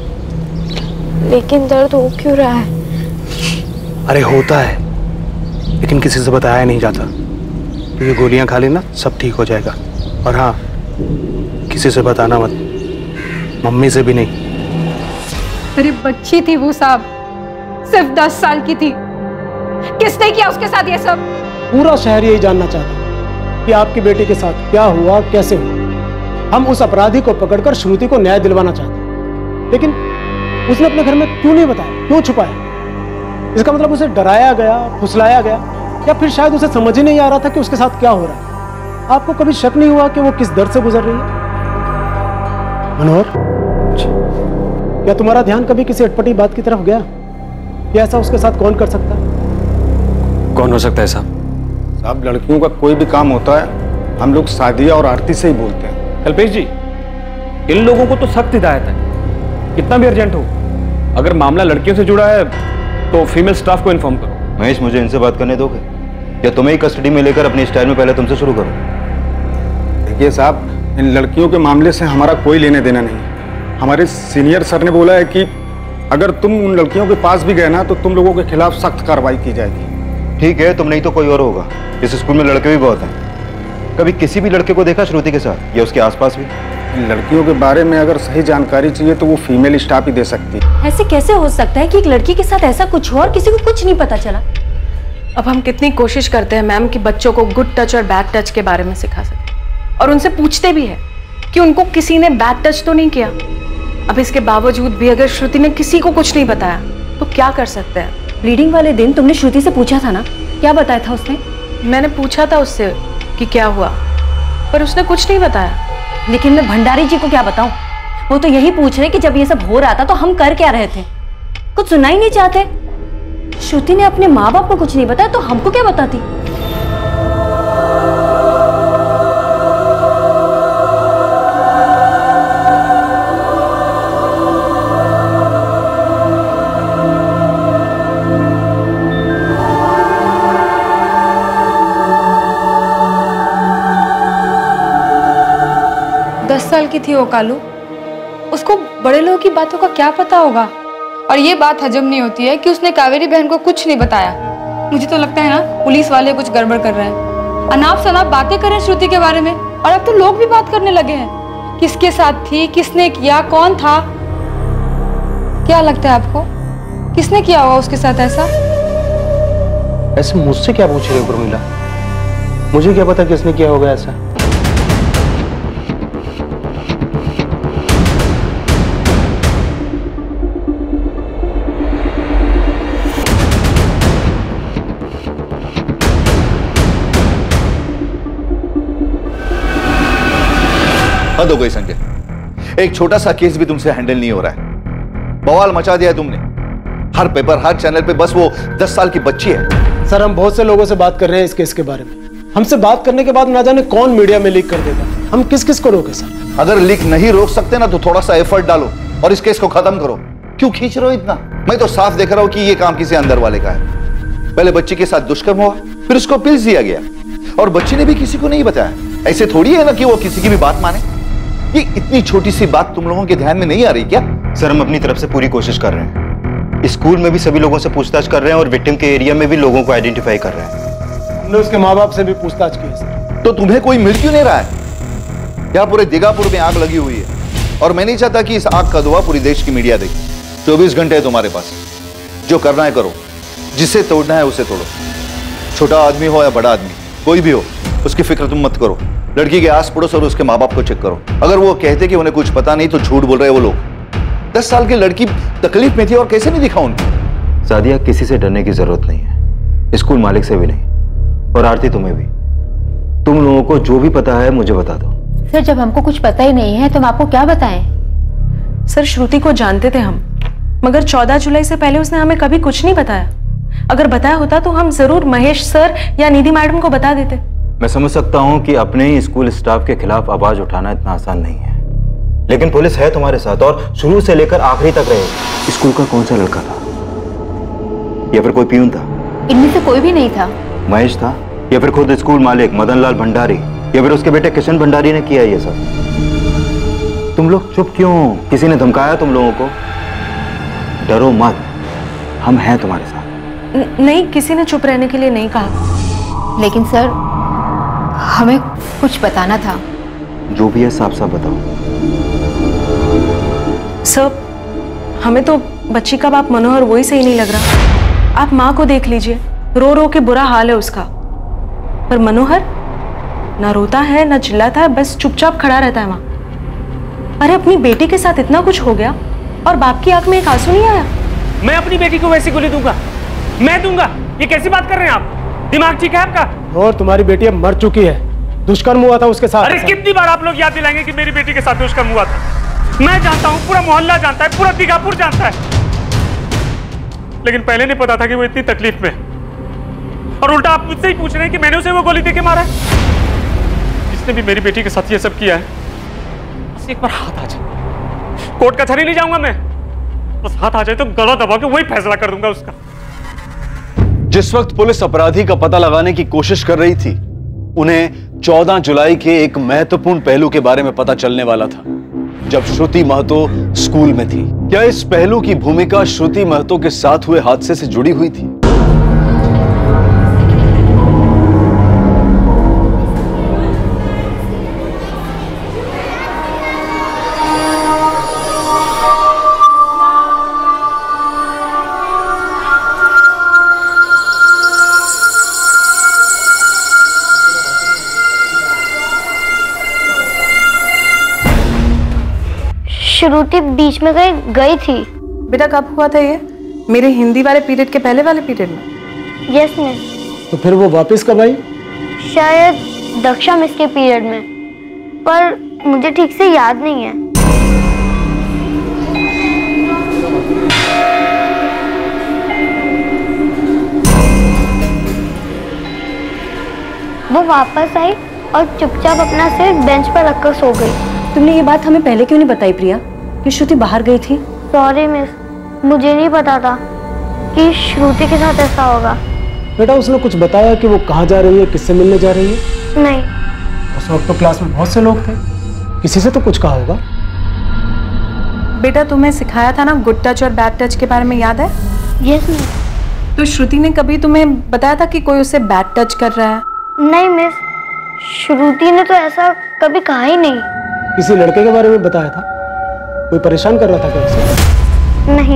लेकिन दर्द हो क्यों रहा है? अरे होता है, लेकिन किसी से बताया नहीं जाता। तो ये गोलियां खा लेना, सब ठीक हो जाएगा। और हाँ, किसी से बताना मत, मम्मी से भी नहीं। मेरी बच्ची थी वो साहब, सिर्फ 10 साल की थी। किसने किया उसके साथ ये सब? पूरा शहर यही जानना चाहता है कि आपकी बेटी के साथ क्या हुआ, कैसे हुआ। हम उस अपराधी को पकड़कर श्रुति को न्याय दिलवाना चाहते हैं, लेकिन उसने अपने घर में क्यों नहीं बताया, क्यों छुपाया? इसका मतलब उसे डराया गया, फुसलाया गया, या फिर शायद उसे समझ ही नहीं आ रहा था कि उसके साथ क्या हो रहा है। आपको कभी शक नहीं हुआ कि वो किस दर्द से गुजर रही है? मनोहर, क्या तुम्हारा ध्यान कभी किसी अटपटी बात की तरफ गया? या ऐसा उसके साथ कौन कर सकता है? कौन हो सकता है साहब? साहब, लड़कियों का कोई भी काम होता है हम लोग सादिया और आरती से ही बोलते हैं। कल्पेश जी, इन लोगों को तो सख्त हिदायत है, कितना भी अर्जेंट हो, अगर मामला लड़कियों से जुड़ा है तो फीमेल स्टाफ को इन्फॉर्म करो। महेश, मुझे इनसे बात करने दोगे या तुम्हें ही कस्टडी में लेकर अपनी स्टाइल में पहले तुमसे शुरू करो? देखिए साहब, इन लड़कियों के मामले से हमारा कोई लेने देना नहीं है। हमारे सीनियर सर ने बोला है कि अगर तुम उन लड़कियों के पास भी गए ना तो तुम लोगों के खिलाफ सख्त कार्रवाई की जाएगी। ठीक है, तुम नहीं तो कोई और होगा। इस स्कूल में लड़के भी बहुत हैं। कभी किसी भी लड़के को देखा श्रुति के साथ या उसके आसपास भी? इन लड़कियों के बारे में अगर सही जानकारी चाहिए तो वो फीमेल स्टाफ ही दे सकती है। ऐसे कैसे हो सकता है कि एक लड़की के साथ ऐसा कुछ हो और किसी को कुछ नहीं पता चला? अब हम कितनी कोशिश करते हैं मैम कि बच्चों को गुड टच और बैड टच के बारे में सिखा सकें, और उनसे पूछते भी हैं कि उनको किसी ने बैड टच तो नहीं किया। अब इसके बावजूद भी अगर श्रुति ने किसी को कुछ नहीं बताया तो क्या कर सकते हैं? ब्लीडिंग वाले दिन तुमने श्रुति से पूछा था ना, क्या बताया था उसने? मैंने पूछा था उससे कि क्या हुआ, पर उसने कुछ नहीं बताया। लेकिन मैं भंडारी जी को क्या बताऊं? वो तो यही पूछ रहे कि जब ये सब हो रहा था तो हम कर क्या रहे थे, कुछ सुनना ही नहीं चाहते। श्रुति ने अपने माँ बाप को कुछ नहीं बताया तो हमको क्या बताती? साल की थी वो कालू, उसको बड़े लोगों की बातों का क्या पता होगा। और ये बात हजम नहीं होती है कि उसने कावेरी बहन को कुछ नहीं बताया। मुझे तो लगता है ना पुलिस वाले कुछ गड़बड़ कर रहे हैं, अनाप शनाप बातें कर रहे हैं श्रुति के बारे में। और अब तो लोग भी बात करने लगे हैं, किसके साथ थी, किसने किया, कौन था। क्या लगता है आपको, किसने किया होगा उसके साथ ऐसा? ऐसे मुझसे क्या पूछ रहे हो उर्मिला? मुझे क्या पता किसने किया होगा ऐसा। हद हो गई संजय, एक छोटा सा केस भी तुमसे हैंडल नहीं हो रहा है। बवाल मचा दिया है तुमने। हर पेपर, हर चैनल पे बस वो 10 साल की बच्ची है। सर, हम बहुत से लोगों से बात कर रहे हैं इस केस के बारे में। हमसे बात करने के बाद ना जाने कौन मीडिया में लीक कर देगा। हम किस किस को रोके सर? अगर लीक नहीं रोक सकते ना तो थोड़ा सा एफर्ट डालो और इस केस को खत्म करो। क्यों खींच रहे हो इतना? मैं तो साफ देख रहा हूं कि ये काम किसी अंदर वाले का है। पहले बच्ची के साथ दुष्कर्म हुआ, फिर उसको पिल्स दिया गया और बच्ची ने भी किसी को नहीं बताया। ऐसे थोड़ी है ना कि वो किसी की भी बात माने। ये इतनी छोटी सी बात तुम लोगों के ध्यान में नहीं आ रही क्या? सर, हम अपनी तरफ से पूरी कोशिश कर रहे हैं। स्कूल में भी सभी लोगों से पूछताछ कर रहे हैं और विक्टिम के एरिया में भी लोगों को आइडेंटिफाई कर रहे हैं। हमने उसके माँ बाप से भी पूछताछ की है सर। तो तुम्हें कोई मिल क्यों नहीं रहा है? यहाँ पूरे दीघापुर में आग लगी हुई है और मैं नहीं चाहता कि इस आग का धुआं पूरी देश की मीडिया देखे। 24 घंटे है तुम्हारे पास, जो करना है करो, जिसे तोड़ना है उसे तोड़ो। छोटा आदमी हो या बड़ा आदमी, कोई भी हो, उसकी फिक्र तुम मत करो। लड़की के आस पड़ोस और उसके माँ बाप को चेक करो। अगर वो कहते कि उन्हें कुछ पता नहीं तो झूठ बोल रहे हैं वो लोग। 10 साल की लड़की तकलीफ में थी और कैसे नहीं दिखा उनको। सादिया, किसी से डरने की जरूरत नहीं है, स्कूल मालिक से भी नहीं, और आरती तुम्हें भी। तुम लोगों को जो भी पता है मुझे बता दो। सर, जब हमको कुछ पता ही नहीं है तो हम आपको क्या बताएं? सर, श्रुति को जानते थे हम, मगर 14 जुलाई से पहले उसने हमें कभी कुछ नहीं बताया। अगर बताया होता तो हम जरूर महेश सर या निधि मैडम को बता देते। मैं समझ सकता हूं कि अपने ही स्कूल स्टाफ के खिलाफ आवाज उठाना इतना आसान नहीं है, लेकिन पुलिस है तुम्हारे साथ और शुरू से लेकर आखिरी तक रहेगी। स्कूल का कौन सा लड़का था, या फिर कोई पियून था? इनमें से कोई भी नहीं था। महेश था, या फिर खुद स्कूल मालिक मदन लाल भंडारी, या फिर उसके बेटे किशन भंडारी ने किया ये सब? तुम लोग चुप क्यों? किसी ने धमकाया तुम लोगों को? डरो मत, हम हैं तुम्हारे साथ। नहीं, किसी ने चुप रहने के लिए नहीं कहा। लेकिन सर, हमें कुछ बताना था। जो भी है साफ साफ बताओ। सर, हमें तो बच्ची का बाप मनोहर वही सही नहीं लग रहा। आप माँ को देख लीजिए, रो रो के बुरा हाल है उसका। पर मनोहर ना रोता है ना चिल्लाता है, बस चुपचाप खड़ा रहता है वहां। अरे, अपनी बेटी के साथ इतना कुछ हो गया और बाप की आंख में एक आंसू नहीं आया? मैं अपनी बेटी को वैसी गोली दूंगा? मैं दूंगा? ये कैसी बात कर रहे हैं आप? दिमाग ठीक है आपका? और तुम्हारी बेटी अब मर चुकी है, दुष्कर्म हुआ था उसके साथ। अरे, कितनी बार आप लोग याद दिलाएंगे कि मेरी बेटी के साथ दुष्कर्म हुआ था? मैं जानता हूं, पूरा मोहल्ला जानता है, पूरा दीघापुर जानता है, लेकिन पहले नहीं पता था कि वो इतनी तकलीफ में। और उल्टा आप मुझसे ही पूछ रहे हैं कि मैंने उसे वो गोली देके मारा है? जिसने भी मेरी बेटी के साथ ये सब किया है, बस एक बार हाथ आ जाए, कोर्ट कचहरी नहीं जाऊंगा मैं, बस हाथ आ जाए तो गला दबा के वही फैसला कर दूंगा उसका। जिस वक्त पुलिस अपराधी का पता लगाने की कोशिश कर रही थी, उन्हें 14 जुलाई के एक महत्वपूर्ण पहलू के बारे में पता चलने वाला था, जब श्रुति महतो स्कूल में थी। क्या इस पहलू की भूमिका श्रुति महतो के साथ हुए हादसे से जुड़ी हुई थी? श्रुति बीच में कहीं गई थी। बेटा, कब हुआ था ये? मेरे हिंदी वाले पीरियड के पहले वाले पीरियड में? Yes miss. तो फिर वो वापस कब आई? शायद दक्षा मिस के पीरियड में, पर मुझे ठीक से याद नहीं है। वो वापस आई और चुपचाप अपना सिर बेंच पर रखकर सो गई। तुमने ये बात हमें पहले क्यों नहीं बताई प्रिया, कि श्रुति बाहर गई थी? सॉरी मिस, मुझे नहीं पता था कि श्रुति के साथ ऐसा होगा। बेटा, उसने कुछ बताया कि वो कहाँ जा रही है, किससे मिलने जा रही है? नहीं। उस वक्त तो क्लास में बहुत से लोग थे, किसी से तो कुछ कहा होगा। बेटा, तुम्हें सिखाया था ना गुड टच और बैड टच के बारे में, याद है? Yes miss. तो श्रुति ने कभी तुम्हें बताया था कि कोई उसे बैड टच कर रहा है? नहीं मिस, श्रुति ने तो ऐसा कभी कहा ही नहीं। किसी लड़के के बारे में बताया था? कोई परेशान कर रहा था क्या उसे? नहीं।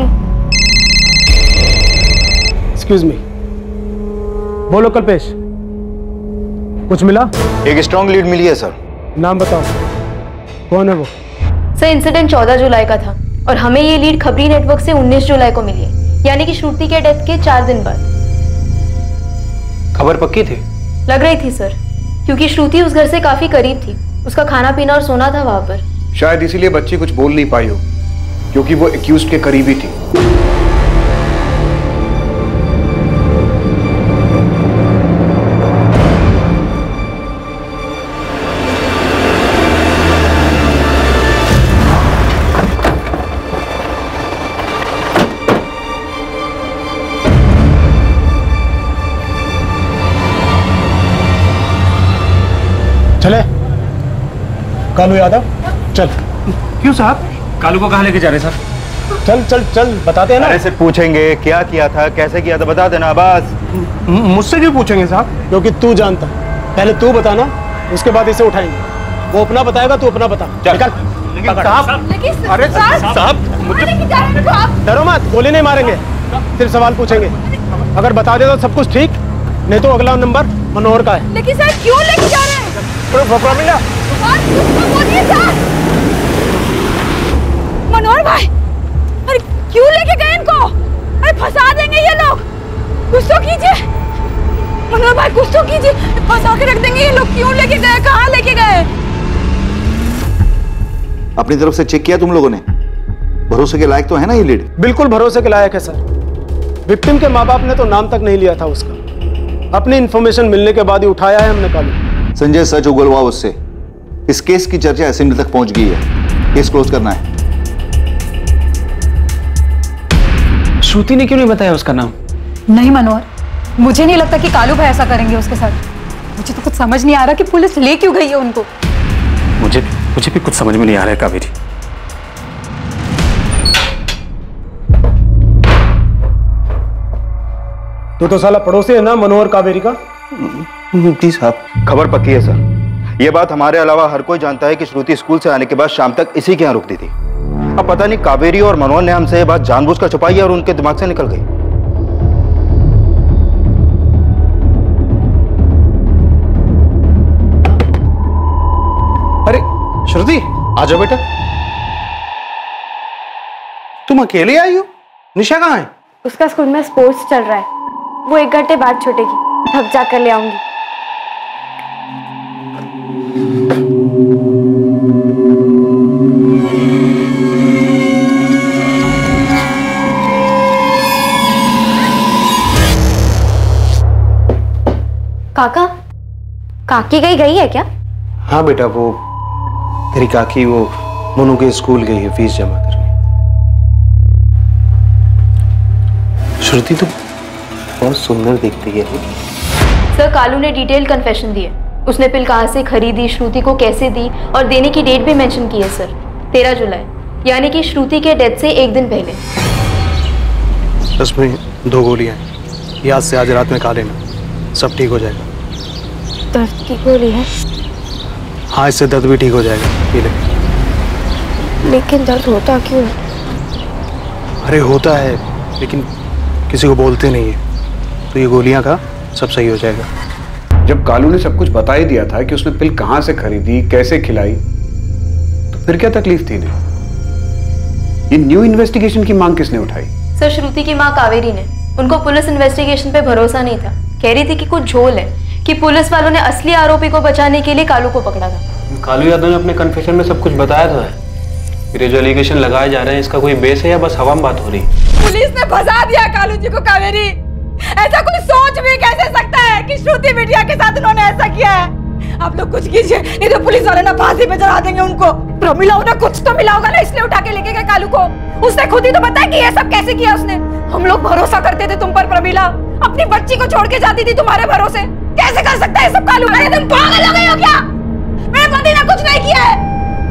एक्सक्यूज मी, बोलो कल्पेश, कुछ मिला? एक स्ट्रॉन्ग लीड मिली है सर। नाम बताओ, कौन है वो? सर, इंसिडेंट 14 जुलाई का था और हमें ये लीड खबरी नेटवर्क से 19 जुलाई को मिली है, यानी कि श्रुति के डेथ के 4 दिन बाद। खबर पक्की थी? लग रही थी सर, क्योंकि श्रुति उस घर से काफी करीब थी, उसका खाना पीना और सोना था वहां पर। शायद इसीलिए बच्ची कुछ बोल नहीं पाई हो, क्योंकि वो एक्यूज्ड के करीबी थी। चले कालू यादव, चल। क्यों साहब? कालू को कहाँ लेके जा रहे हैं साहब? चल चल चल, बताते हैं ना। अरे सिर्फ पूछेंगे क्या किया था, कैसे किया था, बता देना बस। मुझसे क्यों पूछेंगे साहब? क्योंकि तू जानता, पहले तू बताना, उसके बाद इसे उठाएंगे। वो अपना बताएगा, तू अपना बता। निकल। अरे साहब मुझे डरो मत, गोली नहीं मारेंगे, सिर्फ सवाल पूछेंगे। अगर बता दे तो सब कुछ ठीक, नहीं तो अगला नंबर मनोहर का है। लेकिन सर क्यों लेके जा रहे हैं? मनोहर भाई, अरे क्यों लेके गए इनको? अरे फंसा देंगे ये लोग, कुछ तो कीजिए। मनोहर भाई कुछ तो कीजिए, फंसा के रख देंगे ये लोग। क्यों लेके गए, कहाँ लेके गए? अपनी तरफ से चेक किया तुम लोगों ने? भरोसे के लायक तो है ना ये लीड? बिल्कुल भरोसे के लायक है सर। विक्टिम के माँ बाप ने तो नाम तक नहीं लिया था उसका। अपनी इंफॉर्मेशन मिलने के बाद ही उठाया है हमने कालू। संजय, सच उगलवाओ उससे। इस केस की चर्चा असेंबली तक पहुंच गई है, केस क्लोज करना है। श्रुति ने क्यों नहीं बताया उसका नाम? नहीं मनोहर, मुझे नहीं लगता कि कालू भाई ऐसा करेंगे उसके साथ। मुझे तो कुछ समझ नहीं आ रहा कि पुलिस ले क्यों गई है उनको। मुझे भी कुछ समझ में नहीं आ रहा है कावेरी। तो साला पड़ोसी है ना मनोहर कावेरी का? जी साहब, खबर पक्की है सर। ये बात हमारे अलावा हर कोई जानता है कि श्रुति स्कूल से आने के बाद शाम तक इसी के यहाँ रुकती थी। अब पता नहीं कावेरी और मनोहर ने हमसे ये बात जानबूझकर छुपाई है और उनके दिमाग से निकल गई। अरे श्रुति, आ जाओ बेटा। तुम अकेले आई हो? निशा कहाँ है? उसका स्कूल में स्पोर्ट्स चल रहा है, वो 1 घंटे बाद छूटेगी, तब जाकर ले आऊंगी। काका, काकी कहीं गई है क्या? हाँ बेटा, वो तेरी काकी वो मोनू के स्कूल गई है फीस जमा करने। श्रुति तो बहुत सुंदर दिखती है। सर, कालू ने डिटेल कन्फेशन दी है। उसने पिल कहाँ से खरीदी, श्रुति को कैसे दी और देने की डेट भी मेंशन की है सर, 13 जुलाई, यानी कि श्रुति के डेथ से 1 दिन पहले। उसमें 2 गोलियां हैं, याद से आज रात में खा लेना, सब ठीक हो जाएगा। दर्द की गोली है? हाँ, इससे दर्द भी ठीक हो जाएगा, पी ले। लेकिन दर्द होता क्यों है? अरे होता है, लेकिन किसी को बोलते नहीं है, तो ये गोलियां खा, सब सही हो जाएगा। जब कालू ने सब कुछ बता ही दिया था कि उसने पिल कहां से खरीदी, कैसे खिलाई, तो फिर क्या तकलीफ थी इन्हें? ये न्यू इन्वेस्टिगेशन की मांग किसने उठाई? सर, श्रुति की माँ कावेरी ने। उनको पुलिस इन्वेस्टिगेशन पे भरोसा नहीं था। कह रही थी कि कुछ झोल है, कि पुलिस वालों ने असली आरोपी को बचाने के लिए कालू को पकड़ा था। कालू यादव ने अपने कन्फेशन में सब कुछ बताया तो है। ये जो एलिगेशन लगाए जा रहे हैं, इसका कोई बेस है या बस हवा में बात हो रही है? पुलिस ने फंसा दिया कालू जी को कावेरी। ऐसा कोई सोच भी कैसे सकता है कि श्रुति बिटिया के साथ उन्होंने ऐसा किया है? आप लोग कुछ कीजिए, नहीं तो पुलिस वाले ना फांसी पे चढ़ा देंगे उनको। प्रमिला उन्हें कुछ तो मिला होगा ना, इसलिए उठा के लेके गए कालू को। उसने खुद ही तो बताया कि ये सब कैसे किया उसने। हम लोग भरोसा करते थे तुम पर प्रमिला, अपनी बच्ची को छोड़ के जाती थी तुम्हारे भरोसे। कैसे कर सकता है सब कालू? अरे तुम पागल हो गए हो क्या? मेरे पति ने कुछ नहीं किया है।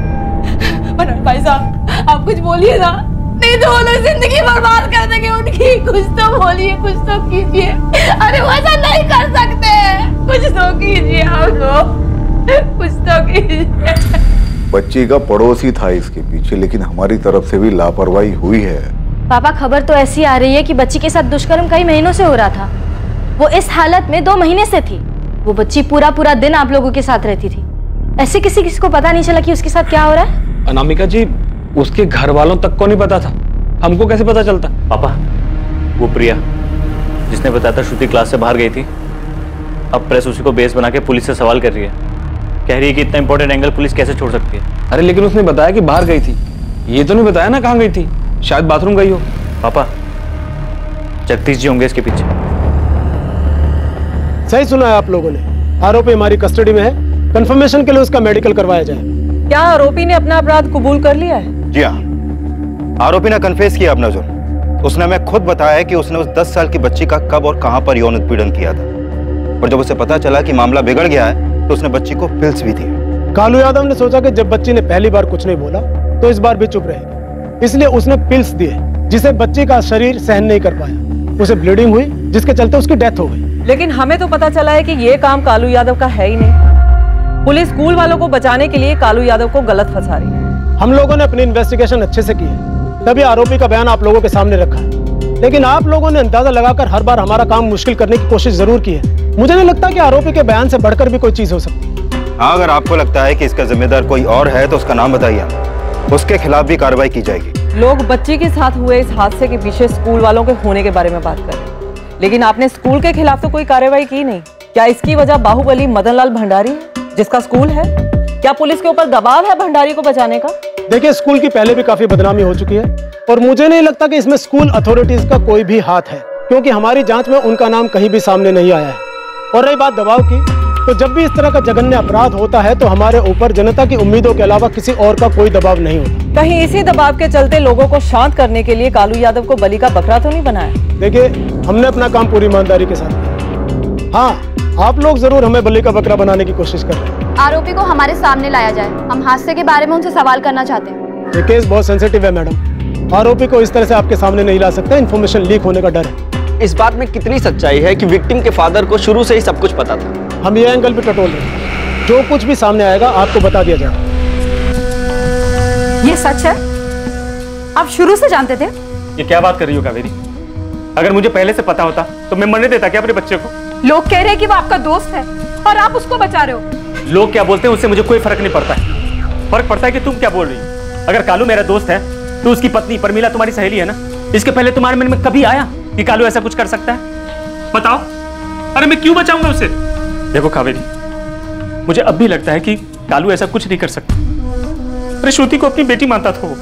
मनोहर भाई साहब, आप कुछ बोलिए ना, नहीं तो वो लोग जिंदगी बर्बाद कर देंगे उनकी। कुछ तो बोलिए, कुछ तो कीजिए। अरे वो ऐसा नहीं कर सकते, कुछ तो कीजिए आप लोग, कुछ तो कीजिए। बच्ची का पड़ोसी था इसके पीछे, लेकिन हमारी तरफ से भी लापरवाही हुई है। पापा, खबर तो ऐसी आ रही है कि बच्ची के साथ दुष्कर्म कई महीनों से हो रहा था। वो इस हालत में 2 महीने से थी। वो बच्ची पूरा दिन आप लोगों के साथ रहती थी। ऐसे किसी को पता नहीं चला कि उसके साथ क्या हो रहा है? अनामिका जी, उसके घर वालों तक को नहीं पता था, हमको कैसे पता चलता? पापा, वो प्रिया जिसने बताया था श्रुति क्लास से बाहर गई थी, अब प्रेस उसी को बेस बना के पुलिस से सवाल कर रही है। कह रही है कि इतना इंपॉर्टेंट एंगल पुलिस कैसे छोड़ सकती है। अरे लेकिन उसने बताया कि बाहर गई थी, ये तो नहीं बताया ना कहाँ गई थी। शायद बाथरूम गई हो। पापा, जगदीश जी होंगे इसके पीछे। सही सुना है आप लोगों ने। आरोपी हमारी कस्टडी में है, कंफर्मेशन के लिए उसका मेडिकल करवाया जाए। क्या आरोपी ने अपना अपराध कबूल कर लिया है? जी हाँ, आरोपी ने कन्फेस किया अपना जुर्म। उसने हमें खुद बताया है कि उसने उस 10 साल की बच्ची का कब और कहां पर यौन उत्पीड़न किया था। और जब उसे पता चला कि मामला बिगड़ गया है, तो तो उसने बच्ची को पिल्स भी दी। कालू यादव ने सोचा कि जब बच्ची ने पहली बार कुछ नहीं बोला तो इस बार भी चुप रहेगी, इसलिए उसने पिल्स दिए जिसे बच्ची का शरीर सहन नहीं कर पाया। उसे ब्लीडिंग हुई जिसके चलते उसकी डेथ हो गई। लेकिन हमें तो पता चला है कि ये काम कालू यादव का है ही नहीं। पुलिस स्कूल वालों को बचाने के लिए कालू यादव को गलत फंसा रही है। हम लोगों ने अपनी इन्वेस्टिगेशन अच्छे से की है, तभी आरोपी का बयान आप लोगों के सामने रखा है। लेकिन आप लोगों ने अंदाजा लगाकर हर बार हमारा काम मुश्किल करने की कोशिश जरूर की है। मुझे नहीं लगता कि आरोपी के बयान से बढ़कर भी कोई चीज हो सकती है। हाँ, अगर आपको लगता है कि इसका जिम्मेदार कोई और है तो उसका नाम बताइए, उसके खिलाफ भी कार्रवाई की जाएगी। लोग बच्ची के साथ हुए इस हादसे के पीछे स्कूल वालों के होने के बारे में बात कर रहे हैं, लेकिन आपने स्कूल के खिलाफ तो कोई कार्रवाई की नहीं। क्या इसकी वजह बाहुबली मदनलाल भंडारी है जिसका स्कूल है? क्या पुलिस के ऊपर दबाव है भंडारी को बचाने का? देखिए, स्कूल की पहले भी काफी बदनामी हो चुकी है और मुझे नहीं लगता कि इसमें स्कूल अथॉरिटीज का कोई भी हाथ है, क्योंकि हमारी जांच में उनका नाम कहीं भी सामने नहीं आया है। और रही बात दबाव की, तो जब भी इस तरह का जघन्य अपराध होता है तो हमारे ऊपर जनता की उम्मीदों के अलावा किसी और का कोई दबाव नहीं होता। कहीं इसी दबाव के चलते लोगों को शांत करने के लिए कालू यादव को बलि का बकरा तो नहीं बनाया? देखिए, हमने अपना काम पूरी ईमानदारी के साथ किया। हाँ, आप लोग जरूर हमें बलि का बकरा बनाने की कोशिश कर रहे हैं। आरोपी को हमारे सामने लाया जाए, हम हादसे के बारे में उनसे सवाल करना चाहते हैं। ये केस बहुत सेंसिटिव है मैडम, आरोपी को इस तरह से आपके सामने नहीं ला सकते, इन्फॉर्मेशन लीक होने का डर है। इस बात में कितनी सच्चाई है कि विक्टिम के फादर को शुरू से ही सब कुछ पता था? हम ये एंगल भी टटोल रहे हैं, जो कुछ भी सामने आएगा आपको बता दिया जाएगा। ये सच है? आप शुरू से जानते थे? ये क्या बात कर रही हो कावेरी? अगर मुझे पहले से पता होता तो मैं मरने देता क्या अपने बच्चे को? लोग कह रहे हैं कि वो आपका दोस्त है और आप उसको बचा रहे हो। लोग क्या बोलते हैं उससे मुझे कोई फर्क नहीं पड़ता है। फर्क पड़ता है कि तुम क्या बोल रही हो। अगर कालू मेरा दोस्त है तो उसकी पत्नी परमीला तुम्हारी सहेली है ना? इसके पहले तुम्हारे मन में कभी आया कि कालू ऐसा कुछ कर सकता है? बताओ। अरे मैं क्यों बचाऊंगा उसे? देखो कावेरी, मुझे अब भी लगता है कि कालू ऐसा कुछ नहीं कर सकता। अरे श्रुति को अपनी बेटी मानता था वो।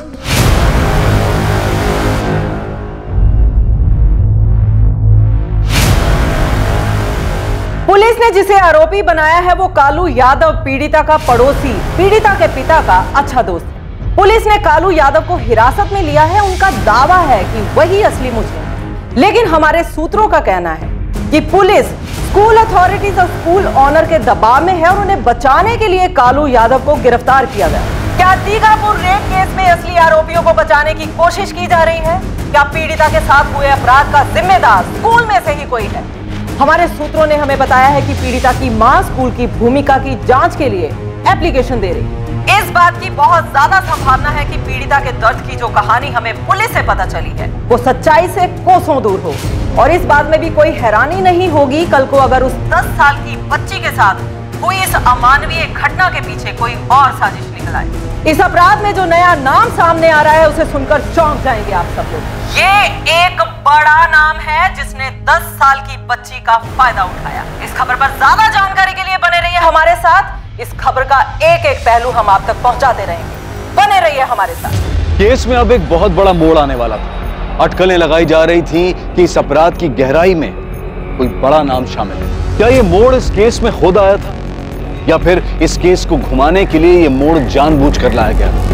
पुलिस ने जिसे आरोपी बनाया है वो कालू यादव पीड़िता का पड़ोसी, पीड़िता के पिता का अच्छा दोस्त है। पुलिस ने कालू यादव को हिरासत में लिया है। उनका दावा है कि वही असली मुजरिम है, लेकिन हमारे सूत्रों का कहना है कि पुलिस स्कूल अथॉरिटीज और स्कूल ऑनर के दबाव में है और उन्हें बचाने के लिए कालू यादव को गिरफ्तार किया गया। क्या दीघापुर रेप केस में असली आरोपियों को बचाने की कोशिश की जा रही है? क्या पीड़िता के साथ हुए अपराध का जिम्मेदार स्कूल में से ही कोई है? हमारे सूत्रों ने हमें बताया है कि पीड़िता की मां स्कूल की भूमिका की जांच के लिए एप्लीकेशन दे रही है। इस बात की बहुत ज्यादा संभावना है कि पीड़िता के दर्द की जो कहानी हमें पुलिस से पता चली है वो सच्चाई से कोसों दूर हो। और इस बात में भी कोई हैरानी नहीं होगी कल को अगर उस 10 साल की बच्ची के साथ हुई इस अमानवीय घटना के पीछे कोई और साजिश निकल आए। इस अपराध में जो नया नाम सामने आ रहा है उसे सुनकर चौंक जाएंगे आप सब लोग। ये एक बड़ा नाम है जिसने 10 साल की बच्ची का फायदा उठाया। इस खबर पर ज्यादा जानकारी के लिए बने रहिए हमारे साथ। इस खबर का एक एक पहलू हम आप तक पहुंचाते रहेंगे। बने रहिए हमारे साथ। केस में अब एक बहुत बड़ा मोड़ आने वाला था। अटकलें लगाई जा रही थी कि इस अपराध की गहराई में कोई बड़ा नाम शामिल है। क्या ये मोड़ इस केस में खुद आया था या फिर इस केस को घुमाने के लिए ये मोड़ जानबूझकर लाया गया था?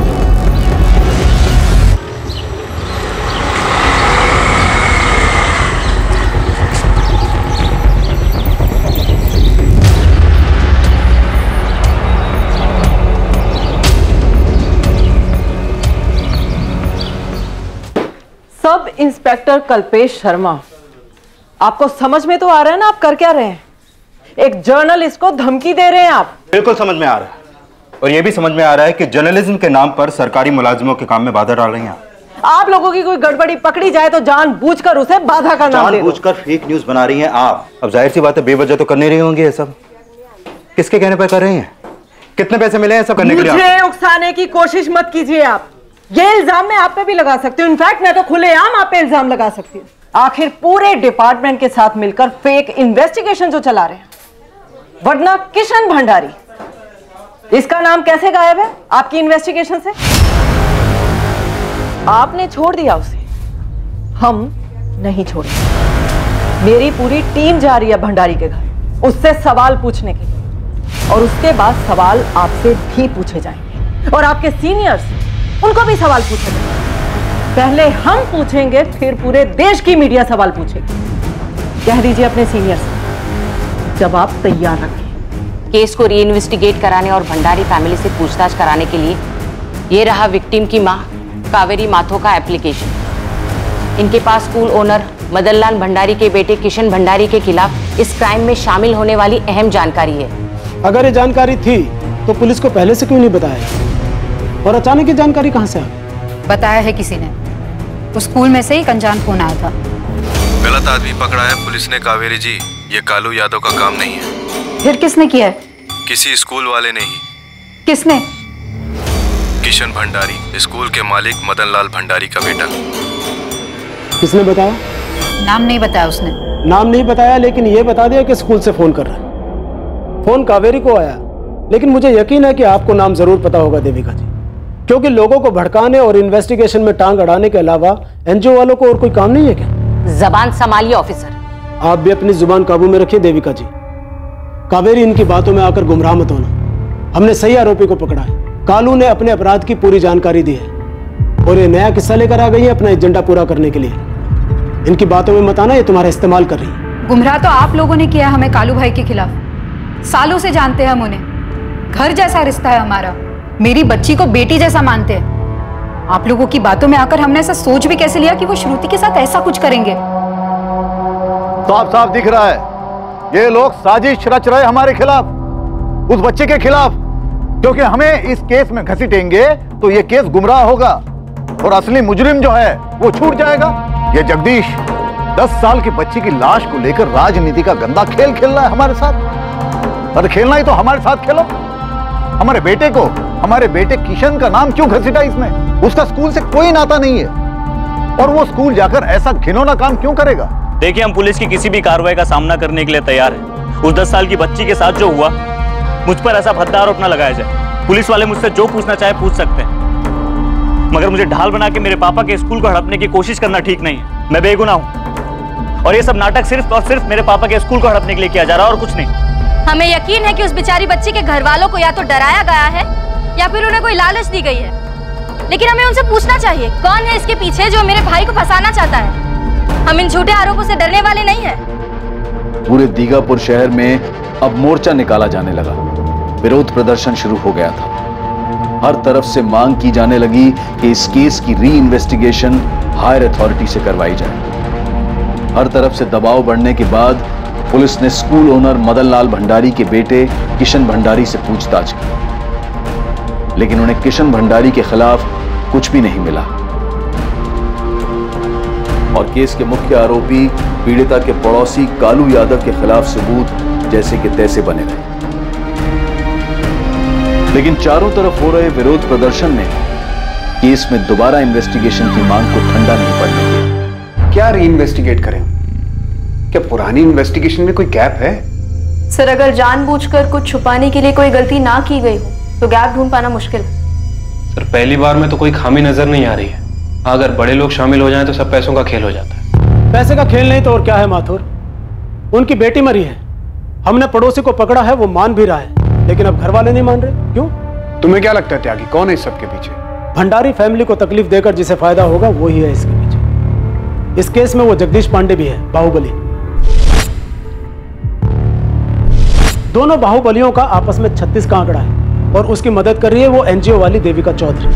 सब इंस्पेक्टर कल्पेश शर्मा, आपको समझ में तो आ रहा है ना आप कर क्या रहे हैं? एक जर्नलिस्ट को धमकी दे रहे हैं आप। बिल्कुल समझ में आ रहा है और यह भी समझ में आ रहा है कि जर्नलिज्म के नाम पर सरकारी मुलाजिमों के काम में बाधा डाल रही हैं आप। लोगों की कोई गड़बड़ी पकड़ी जाए तो जानबूझकर उसे बाधा का नाम दे दो। जानबूझकर फेक न्यूज बना रही हैं आप। अब जाहिर सी बात है बेवजह तो कर नहीं रही होंगी ये सब। किसके कहने पर कर रही हैं? कितने पैसे मिले हैं सब करने के लिए? मुझे उकसाने की कोशिश मत कीजिए आप। ये इल्जाम मैं आप पे भी लगा सकती हूँ। इनफैक्ट मैं तो खुलेआम आप पे इल्जाम लगा सकती हूँ। आखिर पूरे डिपार्टमेंट के साथ मिलकर फेक इन्वेस्टिगेशन जो चला रहे हैं, वरना किशन भंडारी, इसका नाम कैसे गायब है आपकी इन्वेस्टिगेशन से? आपने छोड़ दिया उसे, हम नहीं छोड़े। मेरी पूरी टीम जा रही है भंडारी के घर उससे सवाल पूछने के लिए, और उसके बाद सवाल आपसे भी पूछे जाएंगे और आपके सीनियर्स उनको भी सवाल पूछे जाएंगे। पहले हम पूछेंगे, फिर पूरे देश की मीडिया सवाल पूछेगी। कह दीजिए अपने सीनियर्स जवाब तैयार रखें। केस को रीइन्वेस्टिगेट कराने और भंडारी फैमिली से पूछताछ कराने के लिए ये रहा विक्टिम की मां कावेरी माथुर का एप्लीकेशन। इनके पास स्कूल ओनर मदनलाल भंडारी के बेटे किशन भंडारी के खिलाफ इस क्राइम में शामिल होने वाली अहम जानकारी है। अगर ये जानकारी थी तो पुलिस को पहले से क्यों नहीं बताया, और अचानक ये जानकारी कहां से आ गई? बताया है किसी ने। उस स्कूल में से ही अनजान फोन आया था। गलत आदमी पकड़ा है पुलिस ने कावेरी जी, ये कालू यादव का काम नहीं है। फिर किसने किया है? किसी स्कूल वाले ने ही। किसने? किशन भंडारी, स्कूल के मालिक मदनलाल भंडारी का बेटा। किसने बताया? नाम नहीं बताया उसने। नाम नहीं बताया, लेकिन ये बता दिया कि स्कूल से फोन कर रहा है। फोन कावेरी को आया, लेकिन मुझे यकीन है कि आपको नाम जरूर पता होगा देविका जी, क्योंकि लोगों को भड़काने और इन्वेस्टिगेशन में टांग अड़ाने के अलावा एनजीओ वालों को और कोई काम नहीं है क्या? जबान संभालिए ऑफिसर। आप भी अपनी जुबान काबू में रखिए देविका जी। कावेरी, इनकी बातों में आकर गुमराह मत होना। हमने सही आरोपी को पकड़ा है। कालू ने अपने अपराध की पूरी जानकारी दी है और ये नया किस्सा लेकर आ गई है अपना एजेंडा पूरा करने के लिए। इनकी बातों में मत आना, ये तुम्हारा इस्तेमाल कर रही है। गुमराह तो आप लोगों ने किया हमें कालू भाई के खिलाफ। सालों से जानते हैं हम उन्हें, घर जैसा रिश्ता है हमारा। मेरी बच्ची को बेटी जैसा मानते हैं। आप लोगों की बातों में आकर हमने ऐसा सोच भी कैसे लिया कि वो श्रुति के साथ ऐसा कुछ करेंगे? साफ साफ दिख रहा है ये लोग साजिश रच रहे हमारे खिलाफ, उस बच्चे के खिलाफ, क्योंकि हमें इस केस में घसीटेंगे तो ये केस गुमराह होगा और असली मुजरिम जो है वो छूट जाएगा। ये जगदीश 10 साल की बच्ची की लाश को लेकर राजनीति का गंदा खेल खेल रहा है हमारे साथ। अरे खेलना ही तो हमारे साथ खेलो। हमारे बेटे किशन का नाम क्यों घसीटा इसमें? उसका स्कूल से कोई नाता नहीं है और वो स्कूल जाकर ऐसा घिनौना काम क्यों करेगा? देखिए, हम पुलिस की किसी भी कार्रवाई का सामना करने के लिए तैयार हैं। उस 10 साल की बच्ची के साथ जो हुआ, मुझ पर ऐसा भद्दा आरोप न लगाया जाए। पुलिस वाले मुझसे जो पूछना चाहे पूछ सकते हैं, मगर मुझे ढाल बना के मेरे पापा के स्कूल को हड़पने की कोशिश करना ठीक नहीं है। मैं बेगुनाह हूं और ये सब नाटक सिर्फ और सिर्फ मेरे पापा के स्कूल को हड़पने के लिए किया जा रहा है और कुछ नहीं। हमें यकीन है कि उस बेचारी बच्ची के घर वालों को या तो डराया गया है या फिर उन्हें कोई लालच दी गई है, लेकिन हमें उनसे पूछना चाहिए कौन है इसके पीछे जो मेरे भाई को फंसाना चाहता है। हम इन झूठे आरोपों से डरने वाले नहीं हैं। पूरे दीघापुर शहर में अब मोर्चा निकाला जाने लगा। विरोध प्रदर्शन शुरू हो गया था। हर तरफ से मांग की जाने लगी कि इस केस की री इन्वेस्टिगेशन हायर अथॉरिटी से करवाई जाए। हर तरफ से दबाव बढ़ने के बाद पुलिस ने स्कूल ओनर मदनलाल भंडारी के बेटे किशन भंडारी से पूछताछ की, लेकिन उन्हें किशन भंडारी के खिलाफ कुछ भी नहीं मिला और केस के मुख्य आरोपी पीड़िता के पड़ोसी कालू यादव के खिलाफ सबूत जैसे कि तैसे बने रहे। लेकिन चारों तरफ हो रहे विरोध प्रदर्शन ने केस में दोबारा इन्वेस्टिगेशन की मांग को ठंडा नहीं पड़ने दिया। क्या री इन्वेस्टिगेट करें? क्या पुरानी इन्वेस्टिगेशन में कोई गैप है? सर, अगर जानबूझकर कुछ छुपाने के लिए कोई गलती ना की गई हो तो गैप ढूंढ पाना मुश्किल है। सर, पहली बार में तो कोई खामी नजर नहीं आ रही है। अगर बड़े लोग शामिल हो जाएं तो सब पैसों का खेल हो जाता है। पैसे का खेल नहीं तो और क्या है माथुर? उनकी बेटी मरी है, हमने पड़ोसी को पकड़ा है, वो मान भी रहा है, लेकिन अब घर वाले नहीं मान रहे। क्यों? तुम्हें क्या लगता है त्यागी, कौन है इस सब के पीछे? भंडारी फैमिली को तकलीफ देकर जिसे फायदा होगा वो ही है इसके पीछे। इस केस में वो जगदीश पांडे भी है, बाहुबली। दोनों बाहुबलियों का आपस में 36 का आंकड़ा है और उसकी मदद कर रही है वो एनजीओ वाली देविका चौधरी।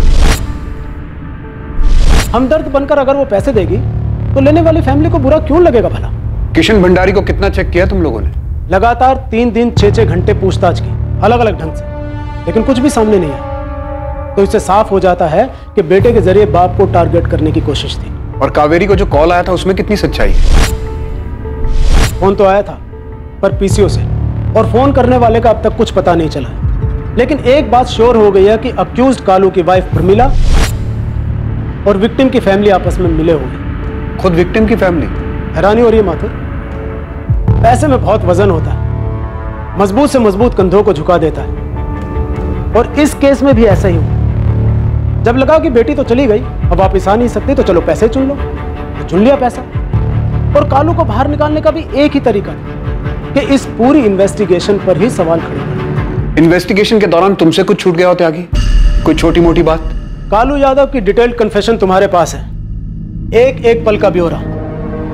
हमदर्द बनकर अगर वो पैसे देगी तो लेने वाली फैमिली को बुरा क्यों लगेगा भला? किशन भंडारी को कितना चेक किया तुम लोगों ने? लगातार 3 दिन 6-6 घंटे पूछताछ की, अलग अलग ढंग से, लेकिन कुछ भी सामने नहीं आया। तो इससे साफ हो जाता है कि बेटे के जरिए बाप को टारगेट करने की कोशिश थी। और कावेरी को जो कॉल आया था उसमें कितनी सच्चाई है? फोन तो आया था पर पीसीओ से, और फोन करने वाले का अब तक कुछ पता नहीं चला। लेकिन एक बात श्योर हो गई है कि अक्यूज्ड कालू की वाइफ प्रमिला और विक्टिम की फैमिली आपस में मिले हुए। खुद विक्टिम की फैमिली? हैरानी हो रही है माथुर? पैसे में बहुत वजन होता है, मजबूत से मजबूत कंधों को झुका देता है, और इस केस में भी ऐसा ही हुआ। जब लगा कि बेटी तो चली गई, अब वापिस आ नहीं सकती, तो चलो पैसे चुन लो, तो चुन लिया पैसा। और कालू को बाहर निकालने का भी एक ही तरीका था कि इस पूरी इन्वेस्टिगेशन पर ही सवाल खड़े करें। इन्वेस्टिगेशन के दौरान तुमसे कुछ छूट गया हो त्यागी? कोई छोटी मोटी बात? कालू यादव की डिटेल्ड कन्फेशन तुम्हारे पास है, एक एक पल का ब्यौरा।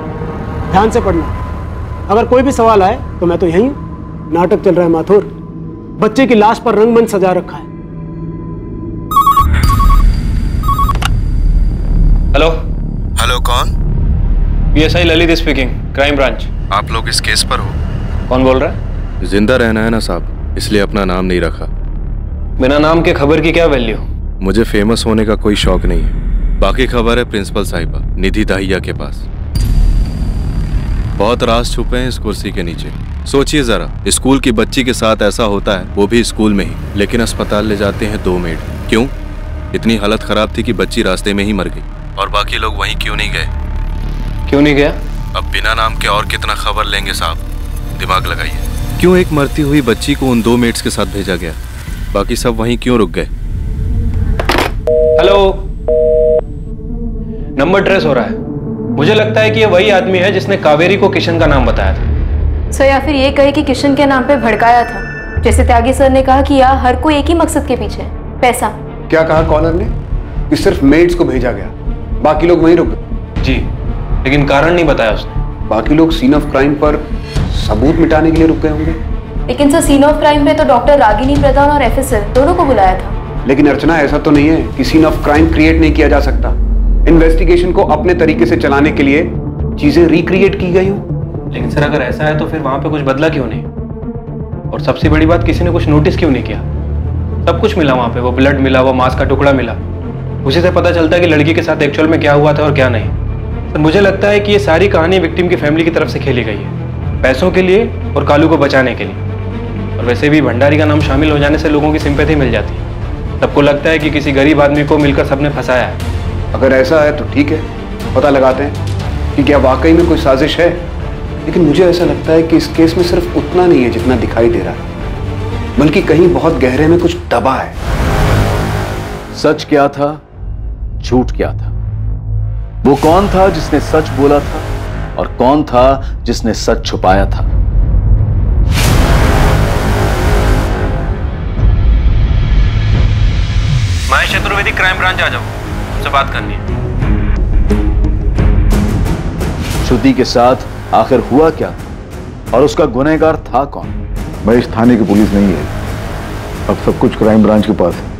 ध्यान से पढ़ना, अगर कोई भी सवाल आए तो मैं तो यहीं हूं। नाटक चल रहा है माथुर, बच्चे की लाश पर रंगमंच सजा रखा है। हेलो हेलो, कौन? PSI Lalit speaking, crime branch. आप लोग इस केस पर हो? कौन बोल रहा है? जिंदा रहना है ना साहब, इसलिए अपना नाम नहीं रखा। बिना नाम के खबर की क्या वैल्यू? मुझे फेमस होने का कोई शौक नहीं है। बाकी खबर है प्रिंसिपल साहिबा निधि दाहिया के पास। बहुत राज छुपे हैं इस कुर्सी के नीचे। सोचिए जरा, स्कूल की बच्ची के साथ ऐसा होता है, वो भी स्कूल में ही, लेकिन अस्पताल ले जाते हैं 2 मेड। क्यों? इतनी हालत खराब थी कि बच्ची रास्ते में ही मर गई। और बाकी लोग वहीं क्यों नहीं गए? क्यों नहीं गया? अब बिना नाम के और कितना खबर लेंगे साहब, दिमाग लगाइए। क्यों एक मरती हुई बच्ची को उन 2 मेड्स के साथ भेजा गया? बाकी सब वहीं क्यों रुक गए? हेलो, नंबर ट्रेस हो रहा है। मुझे लगता है कि ये वही आदमी है जिसने कावेरी को किशन का नाम बताया था। सर या फिर ये कहे कि किशन के नाम पे भड़काया था। जैसे त्यागी सर ने कहा कि यहाँ हर कोई एक ही मकसद के पीछे है, पैसा। क्या कहा कॉलर ने? कि सिर्फ मेड्स को भेजा गया, बाकी लोग वहीं रुक गए। जी, लेकिन कारण नहीं बताया उसने। बाकी लोग सीन ऑफ क्राइम पर सबूत मिटाने के लिए रुक गए होंगे। लेकिन सर सीन ऑफ क्राइम पे तो डॉक्टर रागिनी प्रधान और एफएसएल दोनों को बुलाया था। लेकिन अर्चना, ऐसा तो नहीं है कि सीन ऑफ क्राइम क्रिएट नहीं किया जा सकता। इन्वेस्टिगेशन को अपने तरीके से चलाने के लिए चीजें रिक्रिएट की गई हो। लेकिन सर अगर ऐसा है तो फिर वहां पे कुछ बदला क्यों नहीं? और सबसे बड़ी बात, किसी ने कुछ नोटिस क्यों नहीं किया? सब कुछ मिला वहां पे, वो ब्लड मिला, वो मांस का टुकड़ा मिला। उसी से पता चलता है कि लड़की के साथ एक्चुअल में क्या हुआ था और क्या नहीं। तो मुझे लगता है कि ये सारी कहानी विक्टिम की फैमिली की तरफ से खेली गई है, पैसों के लिए और कालू को बचाने के लिए। और वैसे भी भंडारी का नाम शामिल हो जाने से लोगों की सिंपैथी मिल जाती है। सबको लगता है कि किसी गरीब आदमी को मिलकर सबने फंसाया है। अगर ऐसा है तो ठीक है, पता लगाते हैं कि क्या वाकई में कोई साजिश है। लेकिन मुझे ऐसा लगता है कि इस केस में सिर्फ उतना नहीं है जितना दिखाई दे रहा है, बल्कि कहीं बहुत गहरे में कुछ दबा है। सच क्या था, झूठ क्या था? वो कौन था जिसने सच बोला था और कौन था जिसने सच छुपाया था? महेश चतुर्वेदी, क्राइम ब्रांच आ जाओ, मुझसे बात करनी है। श्रुति के साथ आखिर हुआ क्या और उसका गुनहगार था कौन? महेश, थाने की पुलिस नहीं है, अब सब कुछ क्राइम ब्रांच के पास है।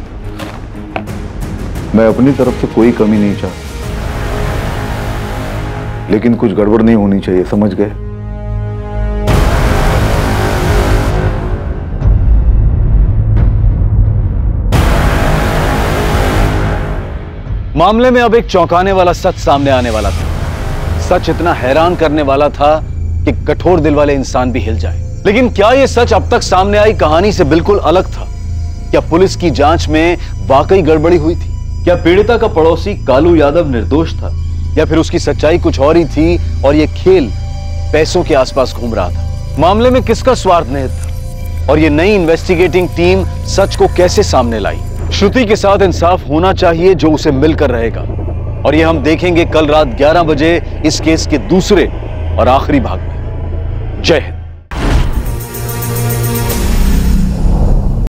मैं अपनी तरफ से कोई कमी नहीं चाहता, लेकिन कुछ गड़बड़ नहीं होनी चाहिए, समझ गए? मामले में अब एक चौंकाने वाला सच सामने आने वाला था। सच इतना हैरान करने वाला था कि कठोर दिल वाले इंसान भी हिल जाए। लेकिन क्या यह सच अब तक सामने आई कहानी से बिल्कुल अलग था? क्या पुलिस की जांच में वाकई गड़बड़ी हुई थी? क्या पीड़िता का पड़ोसी कालू यादव निर्दोष था, या फिर उसकी सच्चाई कुछ और ही थी और यह खेल पैसों के आसपास घूम रहा था? मामले में किसका स्वार्थ निहित था और यह नई इन्वेस्टिगेटिंग टीम सच को कैसे सामने लाई? श्रुति के साथ इंसाफ होना चाहिए जो उसे मिलकर रहेगा, और यह हम देखेंगे कल रात 11 बजे इस केस के दूसरे और आखिरी भाग में। जय हिंद।